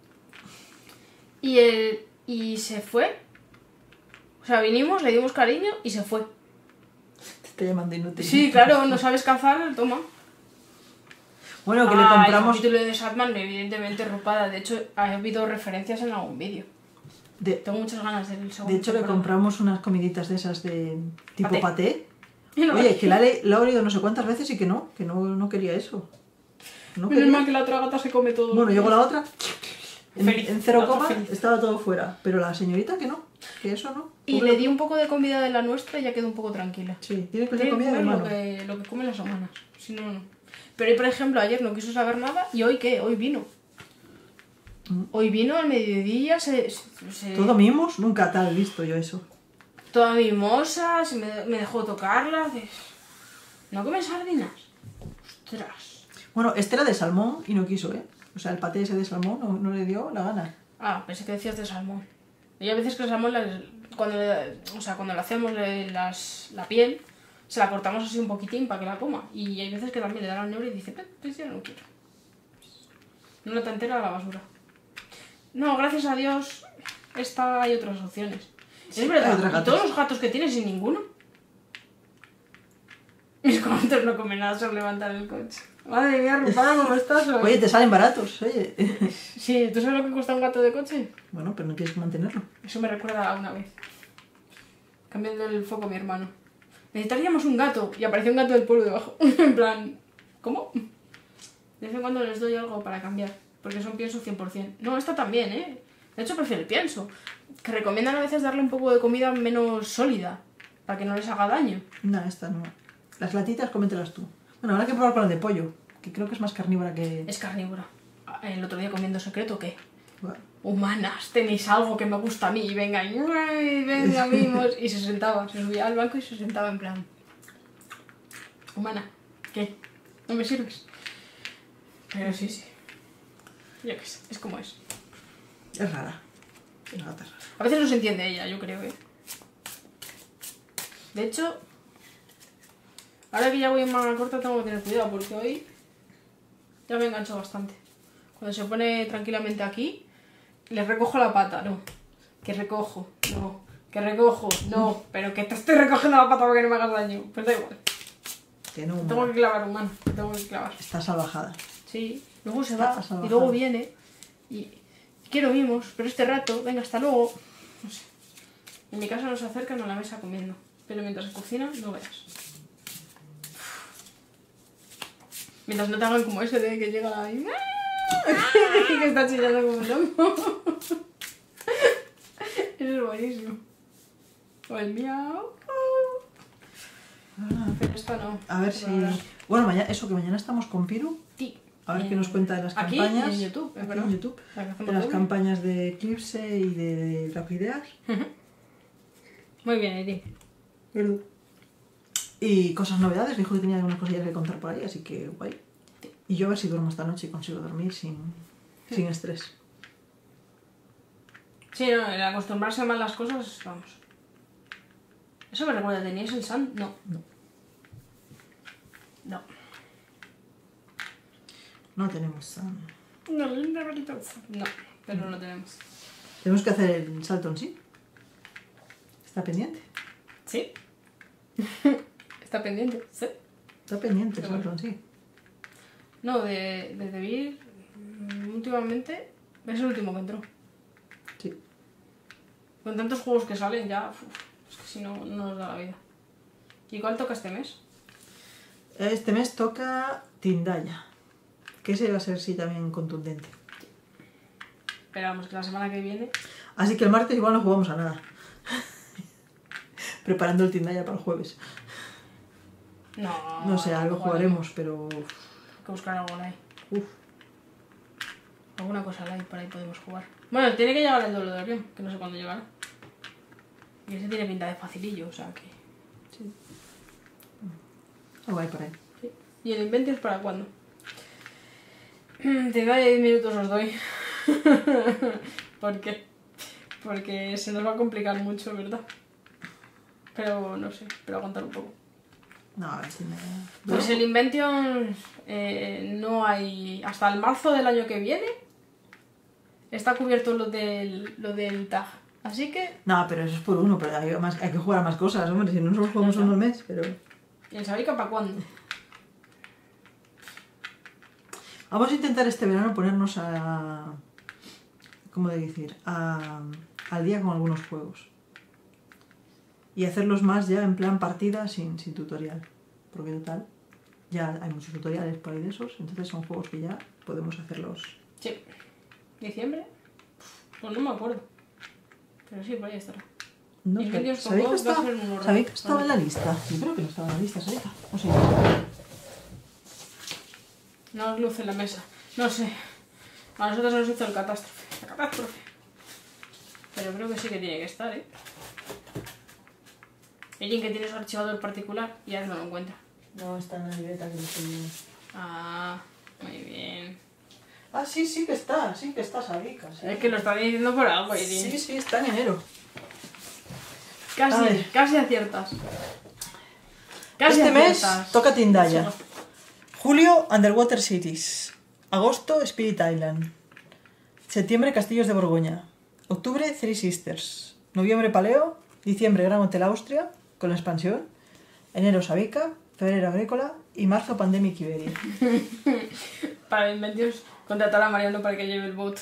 y, el, y se fue. O sea, vinimos, le dimos cariño y se fue. Te estoy llamando inútil. Sí, claro, no sabes cazar, toma. Bueno, que le Ah, compramos... el capítulo de Satman, evidentemente rupada. De hecho, ha habido referencias en algún vídeo. De, Tengo muchas ganas del segundo. de hecho, le temporada. compramos unas comiditas de esas de tipo Paté. paté. Y no, Oye, que la, le- la he oído no sé cuántas veces y que no, que no, no quería eso. No menos quería. mal que la otra gata se come todo. Bueno, llegó la otra, en, Feliz, en cero la otra coma, feliz. estaba todo fuera. Pero la señorita que no, que eso no. Y Pobre- le di un poco de comida de la nuestra y ya quedó un poco tranquila. Sí, tiene que ser Tiene que comida de comer lo mano. que, lo que comen las humanas. Si no, no. Pero hoy, por ejemplo, ayer no quiso saber nada y hoy ¿qué? Hoy vino. Mm. Hoy vino al mediodía, se... se, se- Todo mimos, nunca tal visto yo eso. Toda mimosa, se me, me dejó tocarla. de- ¿No comen sardinas? Ostras. Bueno, este era de salmón y no quiso, ¿eh? O sea, el paté ese de salmón no, no le dio la gana. Ah, pensé que decías de salmón. Y hay veces que el salmón, las- cuando, le- o sea, cuando le hacemos le- las, la piel, se la cortamos así un poquitín para que la coma. Y hay veces que también le da la neura y dice, "Pe, pues yo no quiero. No la entera a la basura. No, gracias a Dios, esta hay otras opciones. Sí, es hay verdad, otras ¿y gatas. todos los gatos que tienes sin ninguno? Mis comentarios no comen nada, solo levantar el coche. Madre mía, Rupana, ¿cómo estás hoy? Oye, te salen baratos, oye. Sí, ¿tú sabes lo que cuesta un gato de coche? Bueno, pero no quieres mantenerlo. Eso me recuerda a una vez. Cambiando el foco mi hermano. Necesitaríamos un gato. Y apareció un gato del pueblo debajo. En plan, ¿cómo? De vez en cuando les doy algo para cambiar. Porque son pienso cien por ciento. No, esta también, ¿eh? De hecho, prefiero el pienso. Que recomiendan a veces darle un poco de comida menos sólida. Para que no les haga daño. No, esta no. Las latitas, cómetelas tú. Bueno, habrá que probar con la de pollo, que creo que es más carnívora que... Es carnívora. El otro día comiendo secreto, ¿qué? Bueno, Humanas, tenéis algo que me gusta a mí. Y venga, y "Ay, venga, mimos". Y se sentaba. Se subía al banco y se sentaba en plan... Humana, ¿qué? ¿No me sirves? Pero sí, sí. Yo qué sé, es como es. es rara. Es gata rara. A veces no se entiende ella, yo creo, ¿eh? De hecho, ahora que ya voy en manga corta tengo que tener cuidado porque hoy ya me engancho bastante. Cuando se pone tranquilamente aquí, le recojo la pata, no. Que recojo, no. Que recojo, no. Pero que te estoy recogiendo la pata para que no me hagas daño. Pues da igual. Que no, Tengo que clavar un mano, tengo que clavar. está salvajada. Sí, luego se Está va salvajada. y luego viene y quiero mimos, pero este rato, venga, hasta luego. No sé. En mi casa nos acercan a la mesa comiendo, pero mientras se cocina, no veas. Mientras no te hagan como ese de que llega ahí. Y que está chillando como un loco. Eso es buenísimo. O el miau. Ah, Pero esto no. a ver por si... ahora. Bueno, mañana, eso que mañana estamos con Piru. Sí. A ver En- qué nos cuenta de las aquí, campañas. en YouTube, es Aquí verdad. en YouTube. La que hacemos De las doble. campañas de Eclipse y de Rapideas. Muy bien, Eri. Y cosas novedades. Dijo que tenía algunas cosillas que contar por ahí, así que guay. Y yo a ver si duermo esta noche y consigo dormir sin, sin estrés. Sí, no, el acostumbrarse mal a las cosas, vamos. Eso me recuerda, ¿teníais el Sun? No. No. No. No tenemos... um, No, no, pero no lo tenemos. tenemos que hacer el salto en sí. ¿Está pendiente? ¿Sí? Está pendiente. Sí. Está pendiente el Pero salto en sí. No, de, de Devir, últimamente, es el último que entró. Sí. Con tantos juegos que salen ya, uf, es que si no, no nos da la vida. ¿Y cuál toca este mes? Este mes toca Tindaya. Que ese va a ser sí también contundente. Esperamos que la semana que viene... Así que el martes igual no jugamos a nada. Preparando el Tindaya para el jueves. No, No sé, algo jugaremos, pero... Hay que buscar algo online. Uf. Alguna cosa live por ahí podemos jugar. Bueno, tiene que llegar el doble de Orión, que no sé cuándo llegará. Y ese tiene pinta de facilillo, o sea que... Sí. Algo hay por ahí. Sí. ¿Y el Inventius para cuándo? Te doy diez minutos, os doy. ¿Por qué? Porque se nos va a complicar mucho, ¿verdad? Pero no sé, pero aguantar un poco. No, a ver si me... Pues el Invention eh, no hay... Hasta el marzo del año que viene está cubierto lo del, lo del tag. Así que... No, pero eso es por uno, pero hay, más, hay que jugar a más cosas, hombre. Si no solo jugamos uno al mes, pero... ¿Y el Sabica para cuándo? Vamos a intentar este verano ponernos a... ¿Cómo de decir? A, al día con algunos juegos. Y hacerlos más ya en plan partida sin, sin tutorial. Porque total, ya hay muchos tutoriales por ahí de esos. Entonces son juegos que ya podemos hacerlos. Sí. ¿Diciembre? Pues no me acuerdo. Pero sí, por ahí estará. No, Y vídeos con ¿sabéis que, juegos va a está, ser un horror. ¿sabéis que estaba en la lista? Yo creo que no estaba en la lista, ¿sabéis? No sé. No os luce la mesa. No sé. A nosotros nos hizo el catástrofe. La catástrofe. Pero creo que sí que tiene que estar, ¿eh? El link que tiene su archivador particular y ahora no lo encuentra. No, está en la libreta que lo estoy... Ah, muy bien. Ah, sí, sí que está, sí que está Sabica. Sí. Es que lo está diciendo por algo, Irene. Sí, sí, está en enero. A Casi, ver. casi aciertas. Casi Este mes aciertas. toca Tindaya. Julio, Underwater Cities. Agosto, Spirit Island. Septiembre, Castillos de Borgoña. Octubre, Three Sisters. Noviembre, Paleo. Diciembre, Gran Hotel Austria, con la expansión. Enero, Sabica. Febrero, Agrícola. Y marzo, Pandemic Iberia. Para el Inventius, contratar a Mariano para que lleve el bot.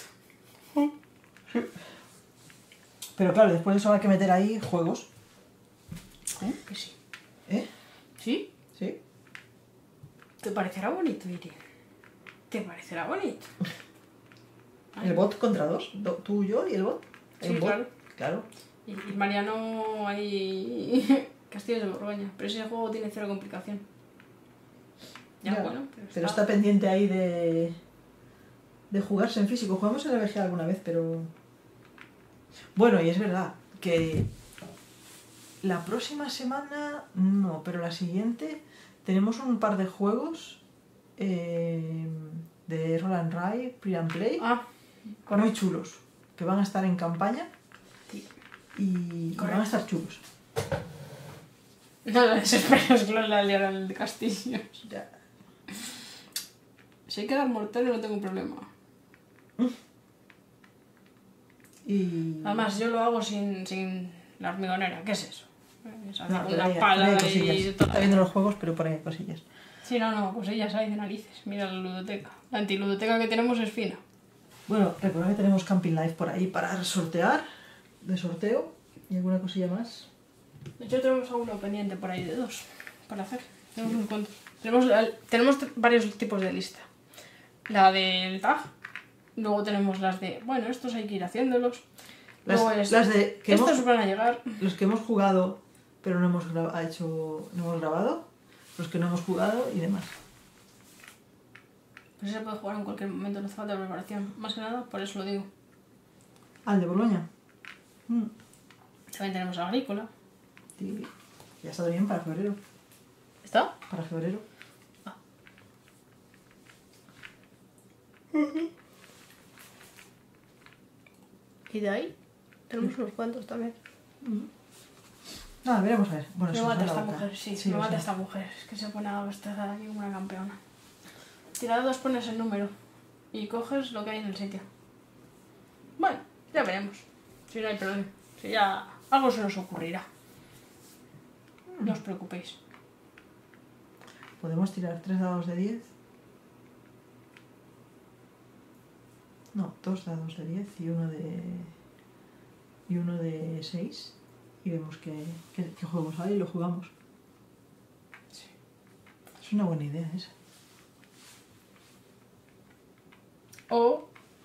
Pero claro, después de eso hay que meter ahí juegos. ¿Eh? Que sí. ¿Eh? ¿Sí? Sí. ¿Te parecerá bonito, Irene? ¿Te parecerá bonito? El bot contra dos. Do- Tú, yo y el bot. Sí, El bot. claro. Claro. Y, y Mariano ahí... Castillos de Borgoña. Pero ese juego tiene cero complicación. Ya, Ya, bueno, pero, Pero está pendiente ahí de, de jugarse en físico. Jugamos en la V G A alguna vez, pero... Bueno, y es verdad que la próxima semana no, pero la siguiente tenemos un par de juegos eh, de Roll and Ride, Pre and Play, Ah, muy chulos, que van a estar en campaña sí. y, y van a Correcto. estar chulos. No lo desesperes, que la liaron el de Castillos. Ya. Si hay que dar mortero no tengo problema. Y... Además, yo lo hago sin, sin la hormigonera. ¿Qué es eso? Es así No, con pero una hay- pala hay y cosillas. todo. Está viendo los juegos, pero por ahí hay cosillas. Sí, no, no, pues ellas hay de narices. Mira la ludoteca. La antiludoteca que tenemos es fina. Bueno, recuerda que tenemos Camping Life por ahí para sortear, de sorteo, y alguna cosilla más. De hecho, tenemos alguno pendiente por ahí de dos para hacer. Tenemos unos cuantos. Tenemos, tenemos varios tipos de lista. La del tag, luego tenemos las de, bueno, estos hay que ir haciéndolos. Las, Luego es, las de que estos hemos, van a llegar. los que hemos jugado pero no hemos, gra- ha hecho, no hemos grabado, los que no hemos jugado y demás. Pues se puede jugar en cualquier momento, no hace falta preparación. Más que nada, por eso lo digo. Ah, el de Boloña. Mm. También tenemos Agrícola. Sí. Ya está bien para febrero. ¿Está? Para febrero. Y de ahí tenemos unos cuantos también. Nada, veremos a ver. Bueno, Me se nos mata da la esta boca. mujer, sí, Sí, me lo mata sé. esta mujer. Es que se pone a bostezar aquí como una campeona. Tirados pones el número y coges lo que hay en el sitio. Bueno, ya veremos. Si no hay problema. Si ya algo se nos ocurrirá. No os preocupéis. Podemos tirar tres dados de diez. No, dos dados de diez y uno de. y uno de seis. Y vemos qué, qué, qué juegos hay y lo jugamos. Sí. Es una buena idea esa. O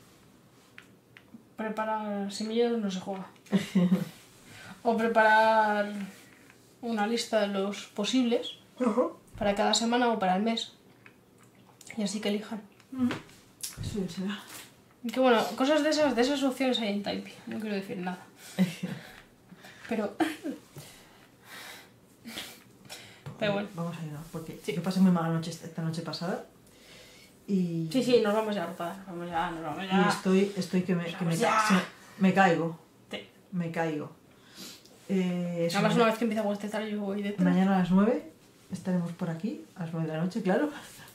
preparar semillas no se juega. O preparar una lista de los posibles para cada semana o para el mes. Y así que elijan. Eso ya será. Y que bueno, cosas de esas, de esas opciones hay en Type. No quiero decir nada. Pero. Pero bueno. Vamos a ir, ¿no? Porque Sí. yo pasé muy mala noche esta esta noche pasada. Y, Sí, sí, nos vamos ya, Ropada. Nos vamos ya, nos vamos y ya. estoy, estoy que me, que me, Vamos ya. ca- se- me caigo. Sí. Me caigo. Eh, eso, Además, una vez que empieza a bostezar, yo voy detrás. mañana a las nueve estaremos por aquí, a las nueve de la noche, claro.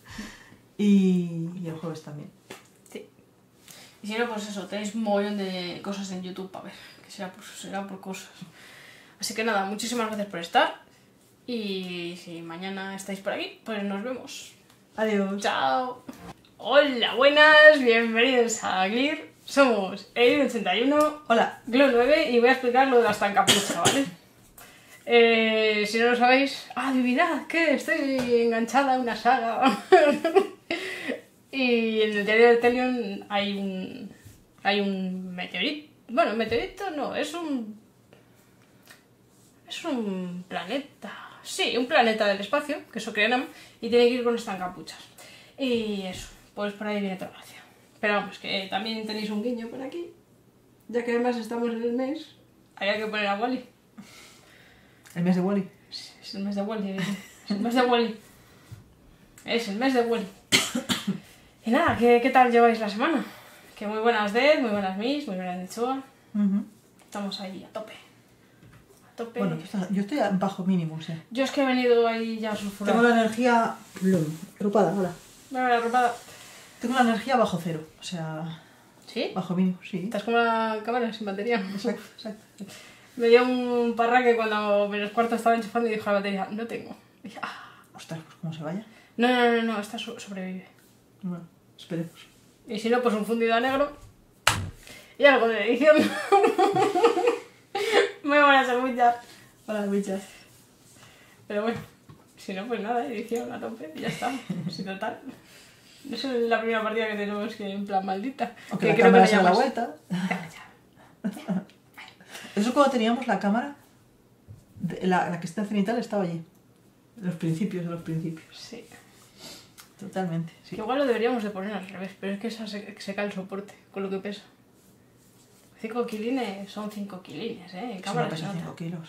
Y, y el jueves también. Sí. Y si no, pues eso, tenéis un mogollón de cosas en YouTube para ver. Que será por, será por cosas. Así que nada, muchísimas gracias por estar. Y si mañana estáis por aquí, pues nos vemos. Adiós. ¡Chao! Hola, buenas, bienvenidos a Glir. Somos Elin ochenta y uno, Hola. Glo nueve y voy a explicar lo de la estancapucha, ¿vale? Eh, si no lo sabéis, adivinad que estoy enganchada a una saga. Y en el diario de Telion hay un hay un meteorito. Bueno, meteorito no, es un es un planeta. Sí, un planeta del espacio, que eso crean, y tiene que ir con estancapuchas. Y eso, pues por ahí viene toda la gracia. Pero vamos, que también tenéis un guiño por aquí. Ya que además estamos en el mes, había que poner a Wally. El mes de Wally. Es el mes de Wally, es el mes de Wally. Es el mes de Wally. Y nada, ¿qué, ¿qué tal lleváis la semana? Que muy buenas Dead, muy buenas Miss, muy buenas Nichoa. Estamos ahí a tope. A tope. Bueno, está- yo estoy a bajo mínimo, o sea. Yo es que he venido ahí ya sulfurado. Tengo la energía. Blum, agrupada, hola. Me la ropada. Tengo la energía bajo cero, o sea, ¿Sí? bajo mínimo, sí. Estás como la cámara sin batería. Exacto, exacto. Me dio un parraque cuando menos cuarto estaba enchufando y dijo la batería, no tengo. Y dije, ah. Ostras, pues como se vaya. No, no, no, no, esta so- sobrevive. Bueno, esperemos. Y si no, pues un fundido a negro y algo de edición. Muy buenas muchas. Hola, bichas. Pero bueno, si no, pues nada, edición a tope y ya está. Si total. Eso es la primera partida que tenemos que en plan maldita. Aunque que la creo cámara que se da no la llamas. vuelta. Eso es cuando teníamos la cámara. de- La, la que está en cenital estaba allí. Los principios de los principios. Sí. Totalmente, sí. Que igual lo deberíamos de poner al revés, pero es que esa se, se cae el soporte con lo que pesa. cinco kilines son cinco kilines, ¿eh? En Eso cámara no se pesa nota. cinco kilos.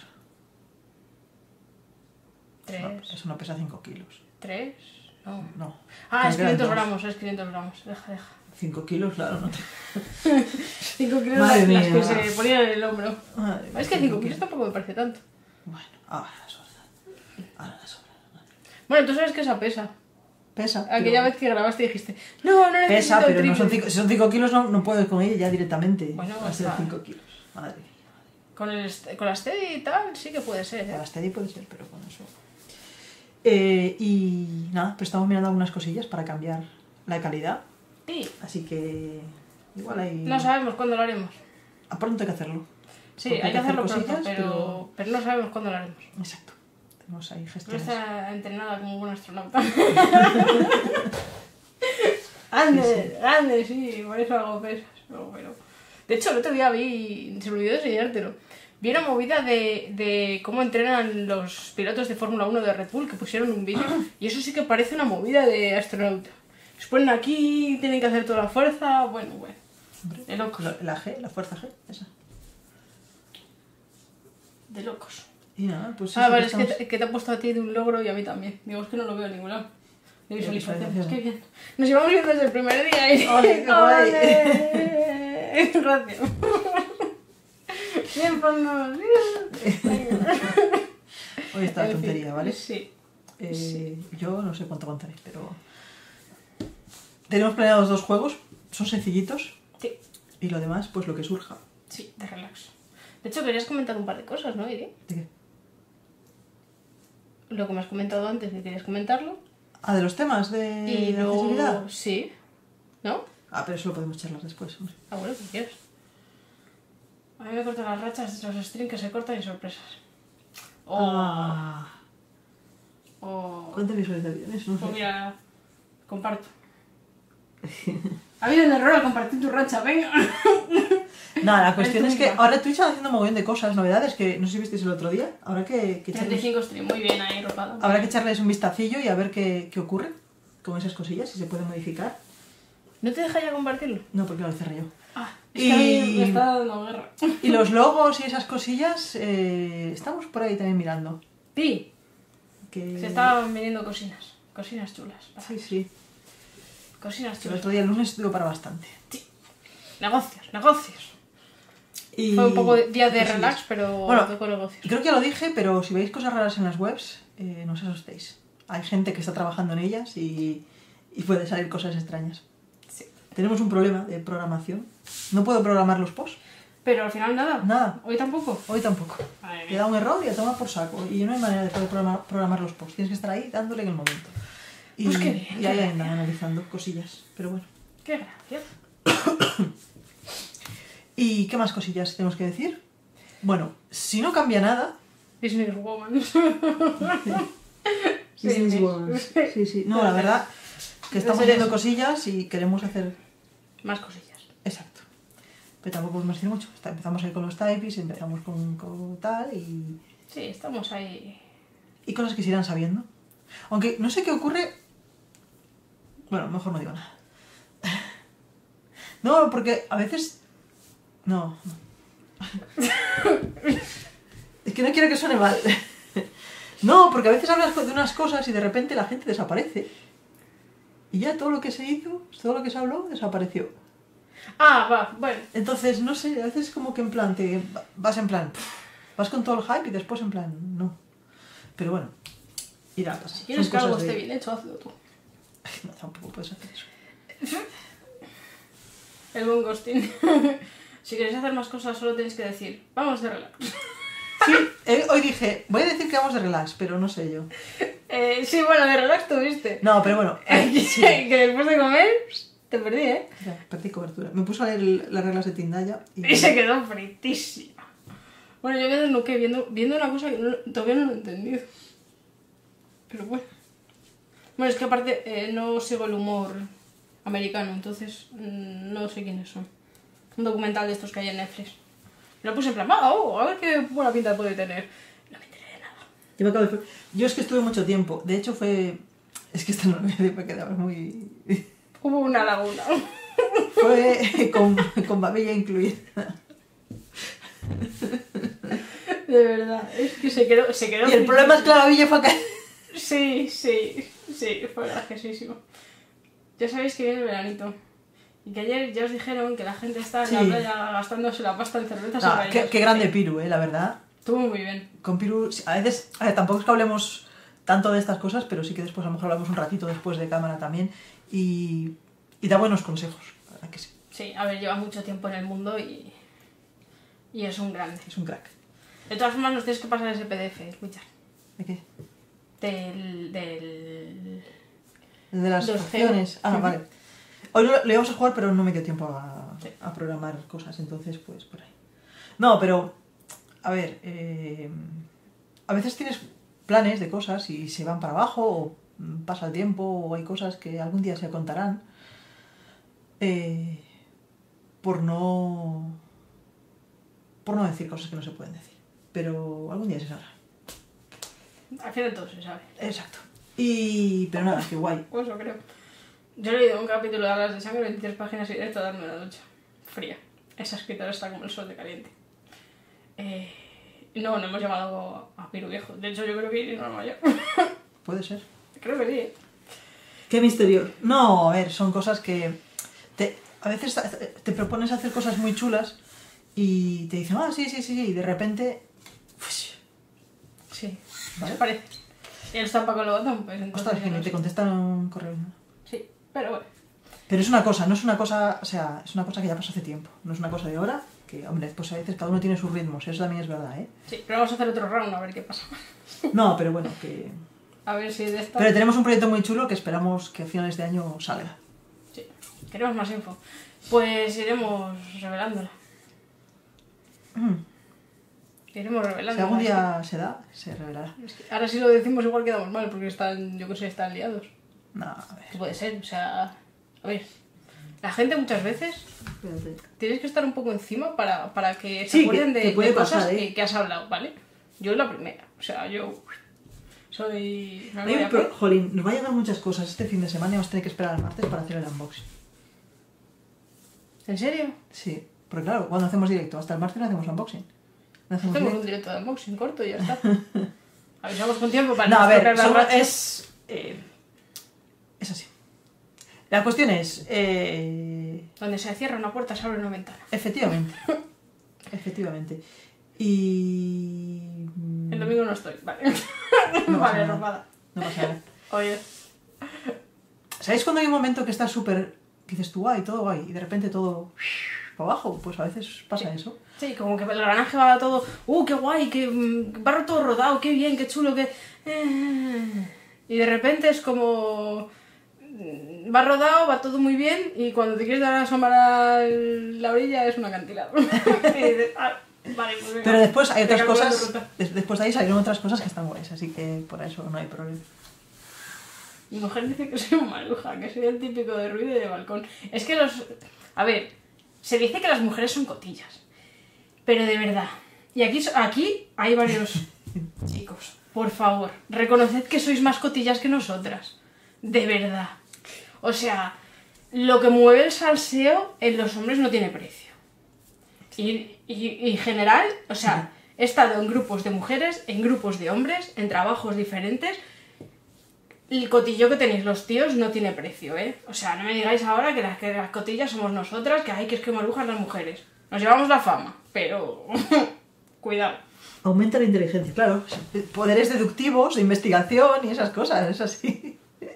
Eso no, tres. eso no pesa cinco kilos. tres. No. No. Ah, es Creo que eran quinientos dos. gramos, es quinientos gramos. Deja, deja. cinco kilos, claro, no te... cinco kilos Madre las, las que mía. se ponían en el hombro. Madre mía, Es que cinco kilos tampoco me parece tanto. Bueno, ahora la sobra. Ahora la sobra. Bueno, tú sabes que esa pesa. Pesa. Aquella pero- vez que grabaste dijiste, no, no necesito Pesa, el pero no triple". son cinco, si son cinco kilos no, no puedes con ella ya directamente. Bueno, va a ser está. cinco kilos. Madre mía. Con, el, est- con la steady y tal, sí que puede ser, ¿eh? Para Steady puede ser, pero con eso. Eh, y nada, pues estamos mirando algunas cosillas para cambiar la calidad. Sí. Así que igual hay. No sabemos cuándo lo haremos. A pronto hay que hacerlo. Sí, Porque hay que hacerlo hacer pronto, cosillas, pero, pero no sabemos cuándo lo haremos. Exacto. tenemos ahí No gestiones. está entrenada como un buen astronauta. Ande, Sí, sí. ande, sí, por eso hago pesas. Pero bueno. De hecho, el otro día vi, se me olvidó enseñártelo, vi una movida de, de cómo entrenan los pilotos de Fórmula uno de Red Bull, que pusieron un vídeo, y eso sí que parece una movida de astronauta. Se ponen aquí, tienen que hacer toda la fuerza, bueno, bueno. Hombre, De locos. la, la G, la fuerza G, esa. De locos. Y nada, pues Ah, eso, vale, que es que estamos- te, que te ha puesto a ti de un logro y a mí también. Digo, es que no lo veo en ningún lado. De visualizaciones, visualizaciones. qué bien. Nos llevamos viendo desde el primer día y... ¡Ole, qué guay! ¡Ole! Gracias. Bien, pues no. Hoy está la En fin, tontería, ¿vale? Sí. Eh, sí. Yo no sé cuánto contaré, pero... Tenemos planeados dos juegos, son sencillitos, Sí, y lo demás, pues lo que surja. sí, de relax. De hecho, querías comentar un par de cosas, ¿no, Iri? ¿De qué? Lo que me has comentado antes, que querías comentarlo. Ah, de los temas de, Y de accesibilidad. luego... Sí. ¿No? Ah, pero eso lo podemos charlar después, hombre. Ah, bueno, pues quieres. A mí me cortan las rachas de los streams que se cortan y sorpresas. O... Ah, o... ¿cuántas visualizaciones? No sé. Pues mira, comparto. Ha habido un error al compartir tu racha, venga. Nada, la cuestión Eres es tú que misma. ahora Twitch está haciendo un montón de cosas, novedades, que no sé si visteis el otro día. Habrá que, que treinta y echarles, cinco stream, muy bien ahí, ropada. habrá que echarles un vistacillo y a ver qué, qué ocurre con esas cosillas, si se puede modificar. ¿No te deja ya compartirlo? No, porque lo cerré yo. Ah, es Y- que a mí me está dando guerra. Y los logos y esas cosillas, eh, estamos por ahí también mirando. Sí, Que... se estaban viniendo cosinas. Cosinas chulas. Sí, sí. Cosinas El chulas. otro día el lunes estuvo para bastante. Negocios, negocios. Y... Fue un poco de día de cosillas. relax, pero Bueno, fue con negocios. Creo que ya lo dije, pero si veis cosas raras en las webs, eh, no os asustéis. Hay gente que está trabajando en ellas y, y puede salir cosas extrañas. Sí. Tenemos un problema de programación. No puedo programar los posts. Pero al final nada. Nada. Hoy tampoco. Hoy tampoco. Madre Te mía. da un error y a tomar por saco. Y no hay manera de poder programa- programar los posts. Tienes que estar ahí dándole en el momento. Y, Pues qué bien, y qué ahí bien. andan analizando cosillas. Pero bueno. Qué gracias. ¿Y qué más cosillas tenemos que decir? Bueno, si no cambia nada... Businesswoman. Sí, Business sí. Woman. Sí, sí. No, la verdad que estamos Debe ser haciendo eso. cosillas y queremos hacer... Más cosillas. Exacto. Pero tampoco podemos decir mucho. Está- Empezamos ahí con los types, empezamos con, con tal y... Sí, estamos ahí. Y cosas que se irán sabiendo. Aunque no sé qué ocurre... Bueno, mejor no digo nada. No, porque a veces... No. no. Es que no quiero que suene mal. No, porque a veces hablas de unas cosas y de repente la gente desaparece. Y ya todo lo que se hizo, todo lo que se habló, desapareció. Ah, va, bueno. Entonces, no sé, a veces como que en plan, te vas en plan, pff, vas con todo el hype y después en plan, no. Pero bueno, irá a pasar. Si quieres Son que algo cosas esté de- bien hecho, hazlo tú. No, tampoco puedes hacer eso. El buen ghosting. Si queréis hacer más cosas, solo tenéis que decir, vamos de relax. Sí, eh, hoy dije, voy a decir que vamos de relax, pero no sé yo. Eh, sí, bueno, de relax tuviste. No, pero bueno, eh, sí. Que después de comer, te perdí, ¿eh? Ya, perdí cobertura. Me puse a leer el- las reglas de Tindaya y... Y se quedó fritísima. Bueno, yo me desnuqué viendo, viendo una cosa que no- todavía no lo he entendido. Pero bueno. Bueno, es que aparte eh, no sigo el humor americano, entonces mm, no sé quiénes son. Un documental de estos que hay en Netflix. Lo puse en plan, ah, oh, a ver qué buena pinta puede tener. No me enteré de nada. Yo, me acabo de- yo es que estuve mucho tiempo. De hecho fue... Es que esto no lo voy a decir porque quedaba muy... Hubo una laguna. Fue con, con babilla incluida. De verdad, es que se quedó... Se quedó Y el problema es que la babilla fue acá. Sí, sí, sí, fue graciosísimo. Ya sabéis que viene el veranito. Y que ayer ya os dijeron que la gente está en Sí. la playa gastándose la pasta en cervezas y Ah, rayas. qué, qué grande Piru, eh, la verdad. Estuvo muy bien. Con Piru, a veces, a ver, tampoco es que hablemos tanto de estas cosas, pero sí que después a lo mejor hablamos un ratito después de cámara también. Y, y da buenos consejos, la verdad que sí. Sí, a ver, lleva mucho tiempo en el mundo y... Y es un grande. Es un crack. De todas formas, nos tienes que pasar ese P D F, escuchar. ¿De qué? Del... del... De las Dos opciones. G. Ah, Ujú. vale. Hoy lo, lo íbamos a jugar, pero no me dio tiempo a, Sí. a programar cosas, entonces pues por ahí. No, pero, a ver, eh, a veces tienes planes de cosas y se van para abajo o pasa el tiempo o hay cosas que algún día se contarán eh, por no por no decir cosas que no se pueden decir, pero algún día se sabrá. Al final todo se sabe. Exacto. Y pero nada, qué guay. Pues eso creo. Yo he leído un capítulo de Alas de Sangre, veintitrés páginas y directo a darme una ducha fría. Esa escritora está como el sol de caliente. Eh, no, no hemos llamado a Piru Viejo. De hecho, yo creo que Iris no es mayor. Puede ser. Creo que sí, ¿eh? Qué misterio. No, a ver, son cosas que te, a veces te propones hacer cosas muy chulas y te dicen, ah, sí, sí, sí, y de repente... Uff, Sí, ¿vale? me parece. Y el está Paco Lobotón, pues entonces... Ostras, que no ni te sé. contestan un correo. ¿No? Sí, pero bueno. Pero es una cosa, no es una cosa, o sea, es una cosa que ya pasó hace tiempo. No es una cosa de ahora, que, hombre, pues a veces cada uno tiene sus ritmos, eso también es verdad, ¿eh? Sí, pero vamos a hacer otro round a ver qué pasa. No, pero bueno, que... A ver si de esta... Pero tenemos un proyecto muy chulo que esperamos que a finales de año salga. Sí, queremos más info. Pues iremos revelándola. Mm. Iremos Si revelándola. algún día se da, se revelará. Es que ahora si lo decimos igual quedamos mal, porque están, yo que sé, están liados. No, a ver. Que puede ser, o sea... A ver, la gente muchas veces Espérate. tienes que estar un poco encima para, para que se Sí, acuerden que- de, que puede de cosas pasar, ¿eh? que, que has hablado, ¿vale? Yo es la primera, o sea, yo soy... me Hay voy un a pro- por- Jolín, nos va a llegar muchas cosas este fin de semana y vamos a tener que esperar al martes para hacer el unboxing. ¿En serio? Sí, porque claro, cuando hacemos directo, hasta el martes no hacemos unboxing. No hacemos Hacemos directo. un directo de unboxing corto y ya está. Avisamos con tiempo para No, a ver, estropear la solo racha. es... eh, es así. La cuestión es... eh, Donde se cierra una puerta se abre una ventana. efectivamente. Efectivamente. Y... El domingo no estoy, vale. No pasa vale, nada. rompada. No pasa nada. Oye, ¿Sabéis cuando hay un momento que estás súper... que dices tú, guay, todo guay, y de repente todo... para abajo? Pues a veces pasa eso. sí, como que el granaje va todo... ¡Uh, qué guay! ¡Qué mm, barro todo rodado! ¡Qué bien! ¡Qué chulo! ¡Qué... eh". Y de repente es como... mm, va rodado, va todo muy bien y cuando te quieres dar a asomar a la orilla es un acantilado. y dices, ah, vale, pues venga. Pero después hay otras Recalculando cosas... ruta. des- Después de ahí salieron otras cosas que están guays, así que por eso no hay problema. Mi mujer dice que soy un maluja, que soy el típico de ruido y de balcón. Es que los... A ver, se dice que las mujeres son cotillas. Pero de verdad. Y aquí, aquí hay varios chicos. Por favor, reconoced que sois más cotillas que nosotras. De verdad. O sea, lo que mueve el salseo en los hombres no tiene precio. Y, y, y en general, o sea, he estado en grupos de mujeres, en grupos de hombres, en trabajos diferentes. El cotillo que tenéis los tíos no tiene precio, ¿eh? O sea, no me digáis ahora que las, que las cotillas somos nosotras, que hay que es que marujas las mujeres. Nos llevamos la fama, pero... Cuidado. Aumenta la inteligencia, claro. Poderes deductivos, de investigación y esas cosas, es así.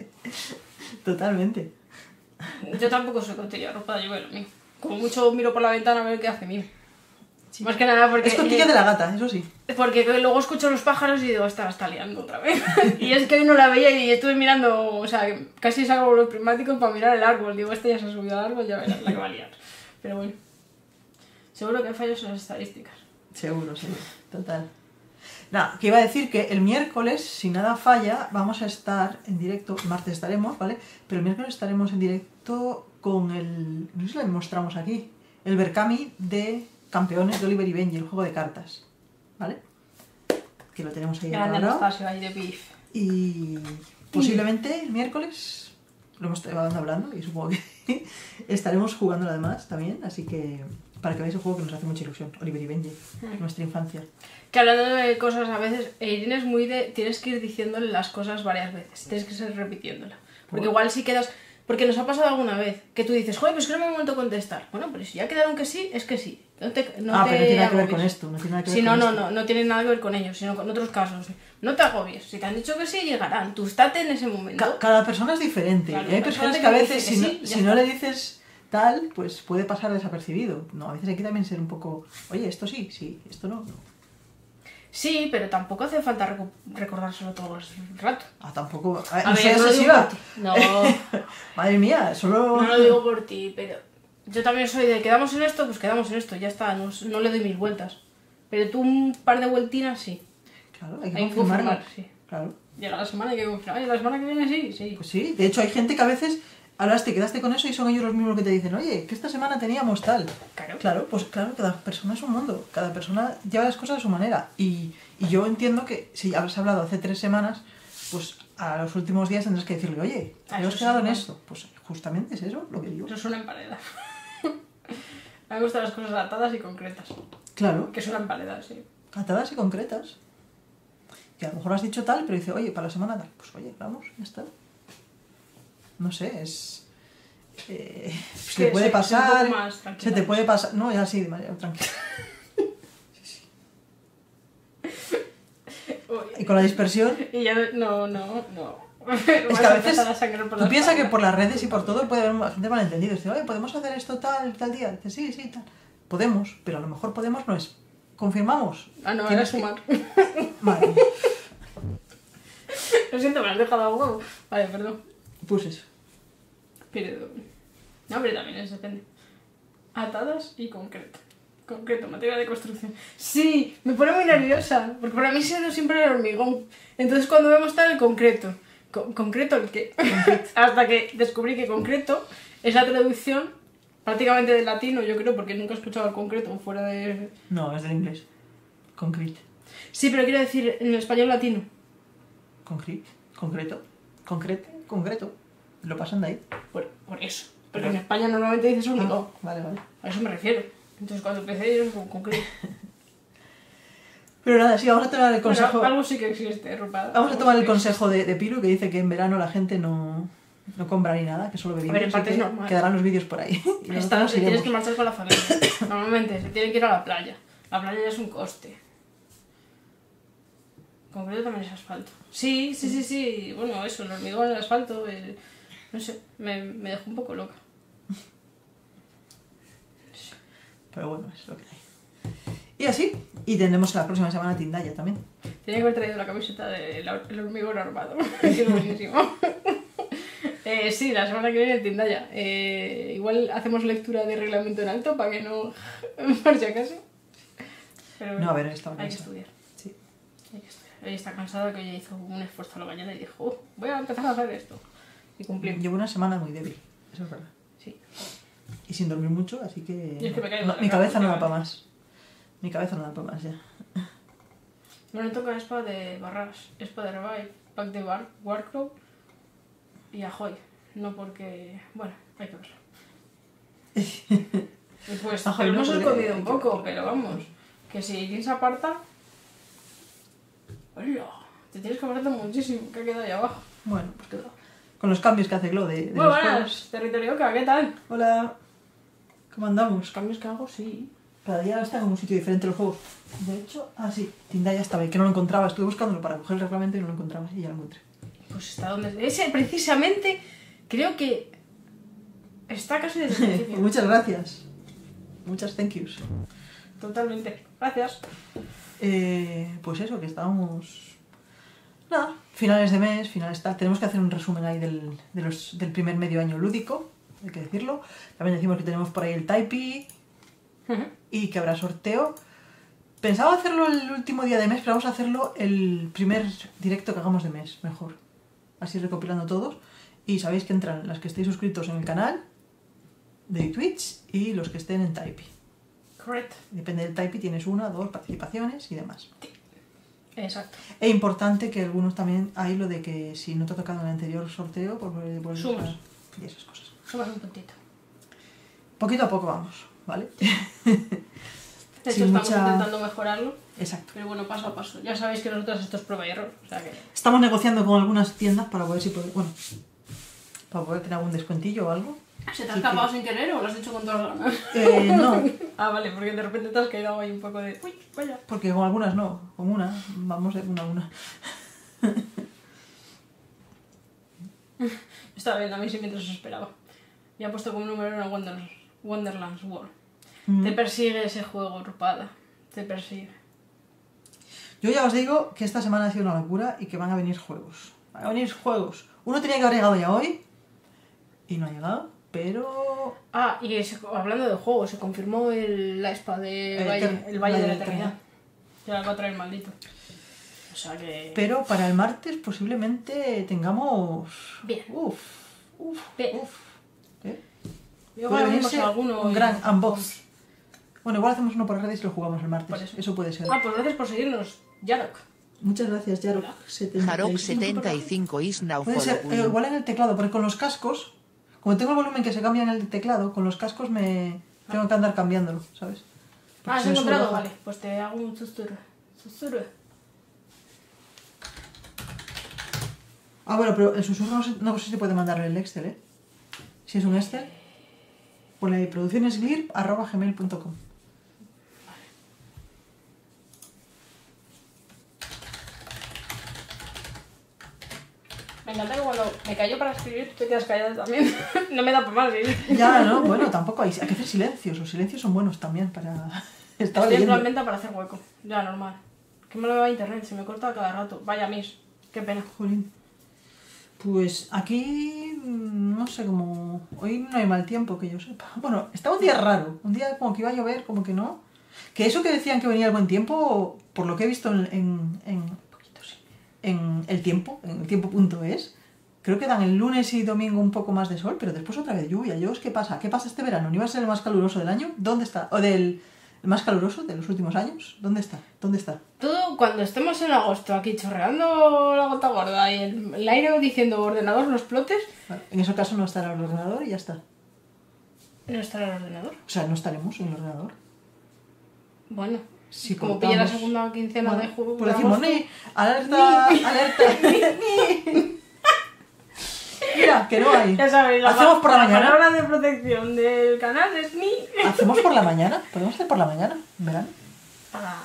Totalmente. Yo tampoco soy cotilla, ropa yo veo lo mío. Como mucho miro por la ventana a ver qué hace mío. Sí. Más que nada porque... Es cotilla de la gata, eso sí. Porque luego escucho los pájaros y digo, esta está liando otra vez. Y es que hoy no la veía y estuve mirando, o sea, casi salgo los prismáticos para mirar el árbol. Digo, este ya se ha subido al árbol, ya verás la que va a liar. Pero bueno, seguro que hay fallos en las estadísticas. Seguro, seguro. Total. Nada, que iba a decir que el miércoles, si nada falla, vamos a estar en directo. El martes estaremos, ¿vale? Pero el miércoles estaremos en directo con el... No sé si lo mostramos aquí. El Berkami de Campeones de Oliver y Benji, el juego de cartas. ¿Vale? Que lo tenemos ahí Grande preparado. Anastasio ahí de beef. Y posiblemente el miércoles, lo hemos estado hablando y supongo que estaremos jugando además también, así que para que veáis el juego que nos hace mucha ilusión, Oliver y Benji, nuestra infancia. Que hablando de cosas a veces, Irene es muy de... Tienes que ir diciéndole las cosas varias veces. Tienes que ser repitiéndola. Porque ¿Por? igual si quedas... Porque nos ha pasado alguna vez que tú dices, joder, pues que no me he vuelto a contestar. Bueno, pero si ya quedaron que sí, es que sí. No te, no ah, te pero no tiene nada que ver agobies. con esto, no tiene nada que ver Sí, no, con no, esto. no, no tiene nada que ver con ellos, sino con otros casos. No te agobies. Si te han dicho que sí, llegarán. Tú estate en ese momento. Ca- cada persona es diferente. Claro, y hay hay personas gente que a que veces, dice si, que no, sí, ya si no está. le dices tal, pues puede pasar desapercibido. No, a veces hay que también ser un poco, oye, esto sí, sí, esto no. no. Sí, pero tampoco hace falta recu- recordárselo todo el rato. Ah, tampoco. A, A no ver, soy no lo digo obsesiva. por ti. No, Madre mía, solo. no lo digo por ti, pero yo también soy de quedamos en esto, pues quedamos en esto, ya está, no, no le doy mil vueltas. Pero tú un par de vueltinas sí. Claro, hay que Hay que confirmarlo. confirmar, sí. Claro. Llega la semana y que confirmar, oye, la semana que viene sí, sí. Pues sí, de hecho hay gente que a veces hablaste, quedaste con eso y son ellos los mismos que te dicen, oye, que esta semana teníamos tal. Claro. Claro, pues claro, cada persona es un mundo, cada persona lleva las cosas a su manera. Y, y yo entiendo que si has hablado hace tres semanas, pues a los últimos días tendrás que decirle, oye, Ah, ¿habíamos eso quedado sí, en bueno. esto? Pues justamente es eso lo que digo. Eso suena en paleda. Me gustan las cosas atadas y concretas. Claro, Que suenan paledas, sí. atadas y concretas. Que a lo mejor has dicho tal, pero dice, oye, para la semana tal. Pues oye, vamos, ya está. No sé, es... Eh, se que te puede soy- soy un pasar... poco más Se tranquila. te puede pasar... No, ya sí, de manera tranquila. Uy, Y con la dispersión... Y ya, no, no, no. Es que a veces Por tú piensas que por las redes y por todo puede haber gente malentendida. Dice, oye, ¿podemos hacer esto tal, tal día? Dice, sí, sí, tal. Podemos, pero a lo mejor podemos no es. ¿Confirmamos? Ah, no, era Tienes que- sumar. Vale, Lo siento, me has dejado a huevo. Vale, perdón. pues eso. Pero... No, pero también es depende. Atadas y concreto. Concreto, materia de construcción. Sí, me pone muy nerviosa. Porque para mí ha sido siempre el hormigón. Entonces cuando vemos tal el concreto. Con- concreto el qué. Hasta que descubrí que concreto es la traducción prácticamente del latino, yo creo, porque nunca he escuchado el concreto fuera de... No, es del inglés. Concrete. Sí, pero quiero decir en el español latino. Concrete. Concreto. Concrete. Concreto. Lo pasan de ahí. Por, por eso. Pero en España normalmente dices hormigón. Ah, vale, vale. A eso me refiero. Entonces cuando empecé yo con concreto. Pero nada, sí, vamos a tomar el consejo... Bueno, algo sí que existe, ropa. Vamos a Algo tomar sí el que consejo de, de Piru, que dice que en verano la gente no, no compra ni nada, que solo ve A ver, en vídeos, parte así es que normal. quedarán los vídeos por ahí. Y existe. nosotros Está, nos tienes iremos. que marchar con la familia. Normalmente se tiene que ir a la playa. La playa ya es un coste. Concreto también es asfalto. Sí, sí, sí, sí. Bueno, eso, el hormigón, el asfalto, el... no sé, me, me dejó un poco loca. Pero bueno, es lo que hay. Y así, y tendremos la próxima semana Tindaya también. Tenía que haber traído la camiseta del hormigón armado. Que es buenísimo. Eh, sí, la semana que viene Tindaya. Eh, igual hacemos lectura de reglamento en alto para que no... por si acaso. Pero No, a ver, estaba hay que cansada. estudiar. Sí. Hay que estudiar. Ella está cansada, que ella hizo un esfuerzo a la mañana y dijo, "Oh, voy a empezar a hacer esto". Y cumplí. Llevo una semana muy débil, eso es verdad. Sí. Y sin dormir mucho, así que... Y es que me caigo no, de mi la cabeza no da últimamente. para más. Mi cabeza no da para más ya. Bueno, toca Espa de Barras, Espa de Revive, Pack de Bar Warcrow y Ahoy. No porque... Bueno, hay que verlo. Y pues, Ahoy pero no, hemos porque escondido hay un que poco, verlo. pero vamos. Que si quien se aparta... ¡Hola! Te tienes que apartar muchísimo, que ha quedado ahí abajo. Bueno, pues quedó. Con los cambios que hace Glo de, de Muy los buenas, juegos. Territorioca, ¿qué tal? Hola. ¿Cómo andamos? Los cambios que hago, sí. Cada día están en un sitio diferente los juegos. De hecho, ah, sí, Tindaya estaba ahí, que no lo encontraba. Estuve buscándolo para coger el reglamento y no lo encontraba. Y ya lo encontré. Pues está donde... Ese precisamente creo que está casi desde el principio. Muchas gracias. Muchas thank yous. Totalmente. Gracias. Eh, pues eso, que estábamos... Nada, finales de mes, finales tal. Tenemos que hacer un resumen ahí del, de los, del primer medio año lúdico, hay que decirlo. También decimos que tenemos por ahí el Taipei y que habrá sorteo. Pensaba hacerlo el último día de mes, pero vamos a hacerlo el primer directo que hagamos de mes, mejor. Así recopilando todos. Y sabéis que entran las que estéis suscritos en el canal de Twitch y los que estén en Taipei. Correcto. Depende del Taipei, tienes una, dos participaciones y demás. Exacto. Es importante que algunos también hay lo de que si no te ha tocado en el anterior sorteo, pues vuelves Sumas. a... y esas cosas. Sumas un puntito. Poquito a poco vamos, ¿vale? De hecho, Sin estamos mucha- intentando mejorarlo, Exacto. pero bueno, paso a paso. Ya sabéis que nosotros esto es prueba y error, o sea que... Estamos negociando con algunas tiendas para poder si poder, bueno, para poder tener algún descuentillo o algo. ¿Se te ha Sí escapado que- sin querer o lo has hecho con todas las ganas? Eh, no, Ah, vale, porque de repente te has quedado ahí un poco de... Uy, vaya. porque con algunas no, con una, vamos de una a una. Está bien, a mí sí mientras os esperaba. Ya he puesto como número uno Wonder, Wonderlands World. Mm. Te persigue ese juego, Rupada. Te persigue. Yo ya os digo que esta semana ha sido una locura y que van a venir juegos. Van a venir juegos. Uno tenía que haber llegado ya hoy y no ha llegado, pero... Ah, y se- hablando de juegos, se confirmó el, la espada de El Valle, Eter- el Valle de la Eternidad. Eternidad. Ya la va a traer maldito. O sea que... Pero para el martes posiblemente tengamos... Bien. Uf, uf, Bien. uf. ¿Eh? Yo Puede haremos venirse alguno un y- gran unbox. Bueno, igual hacemos uno por redes y lo jugamos el martes. Por eso. Eso puede ser. Ah, pues gracias por seguirnos, Yarok. Muchas gracias, Jarok. Jarok setenta y cinco is now Puede ser, eh, following. igual en el teclado, porque con los cascos, como tengo el volumen que se cambia en el teclado, con los cascos me tengo que andar cambiándolo, ¿sabes? Ah, Porque ¿has se me sube encontrado? baja. Vale, pues te hago un susurro. Susurro. Ah, bueno, pero el susurro no sé, no sé si puede mandarlo en el Excel, ¿eh? Si es un Excel, pone ahí produccionesglirp arroba gmail punto com. Me encanta que cuando me callo para escribir tú te quedas callada también. No me da por más, ¿eh? Ya, ¿no? Bueno, tampoco hay, hay que hacer silencios. Los silencios son buenos también para... Estaba Estoy en leyendo. plan venta para hacer hueco. Ya, normal. Que me lo va a internet, se me corta cada rato. Vaya, mis. Qué pena. Jolín. Pues aquí, mm, no sé, como... Hoy no hay mal tiempo, que yo sepa. Bueno, está un día raro. Un día como que iba a llover, como que no. Que eso que decían que venía el buen tiempo, por lo que he visto en... en, en poquito, sí, en el tiempo, en el tiempo punto es, creo que dan el lunes y domingo un poco más de sol, pero después otra vez lluvia. Yo, ¿qué pasa? ¿Qué pasa este verano? ¿No iba a ser el más caluroso del año? ¿Dónde está? ¿O del el más caluroso de los últimos años? ¿Dónde está? ¿Dónde está? Todo cuando estemos en agosto aquí chorreando la gota gorda y el, el aire diciendo ordenador no explotes, Vale, en ese caso no estará el ordenador y ya está. no estará el ordenador. O sea, no estaremos en el ordenador. Bueno, Si como pilla la cortamos- segunda quincena Bueno, de julio. pues decimos, ni, alerta, alerta, ni. Mira, que no hay. Ya sabéis, la, Hacemos por la mañana. palabra de protección del canal es ni. Hacemos por la mañana. ¿Podemos hacer por la mañana? En verano. Ah,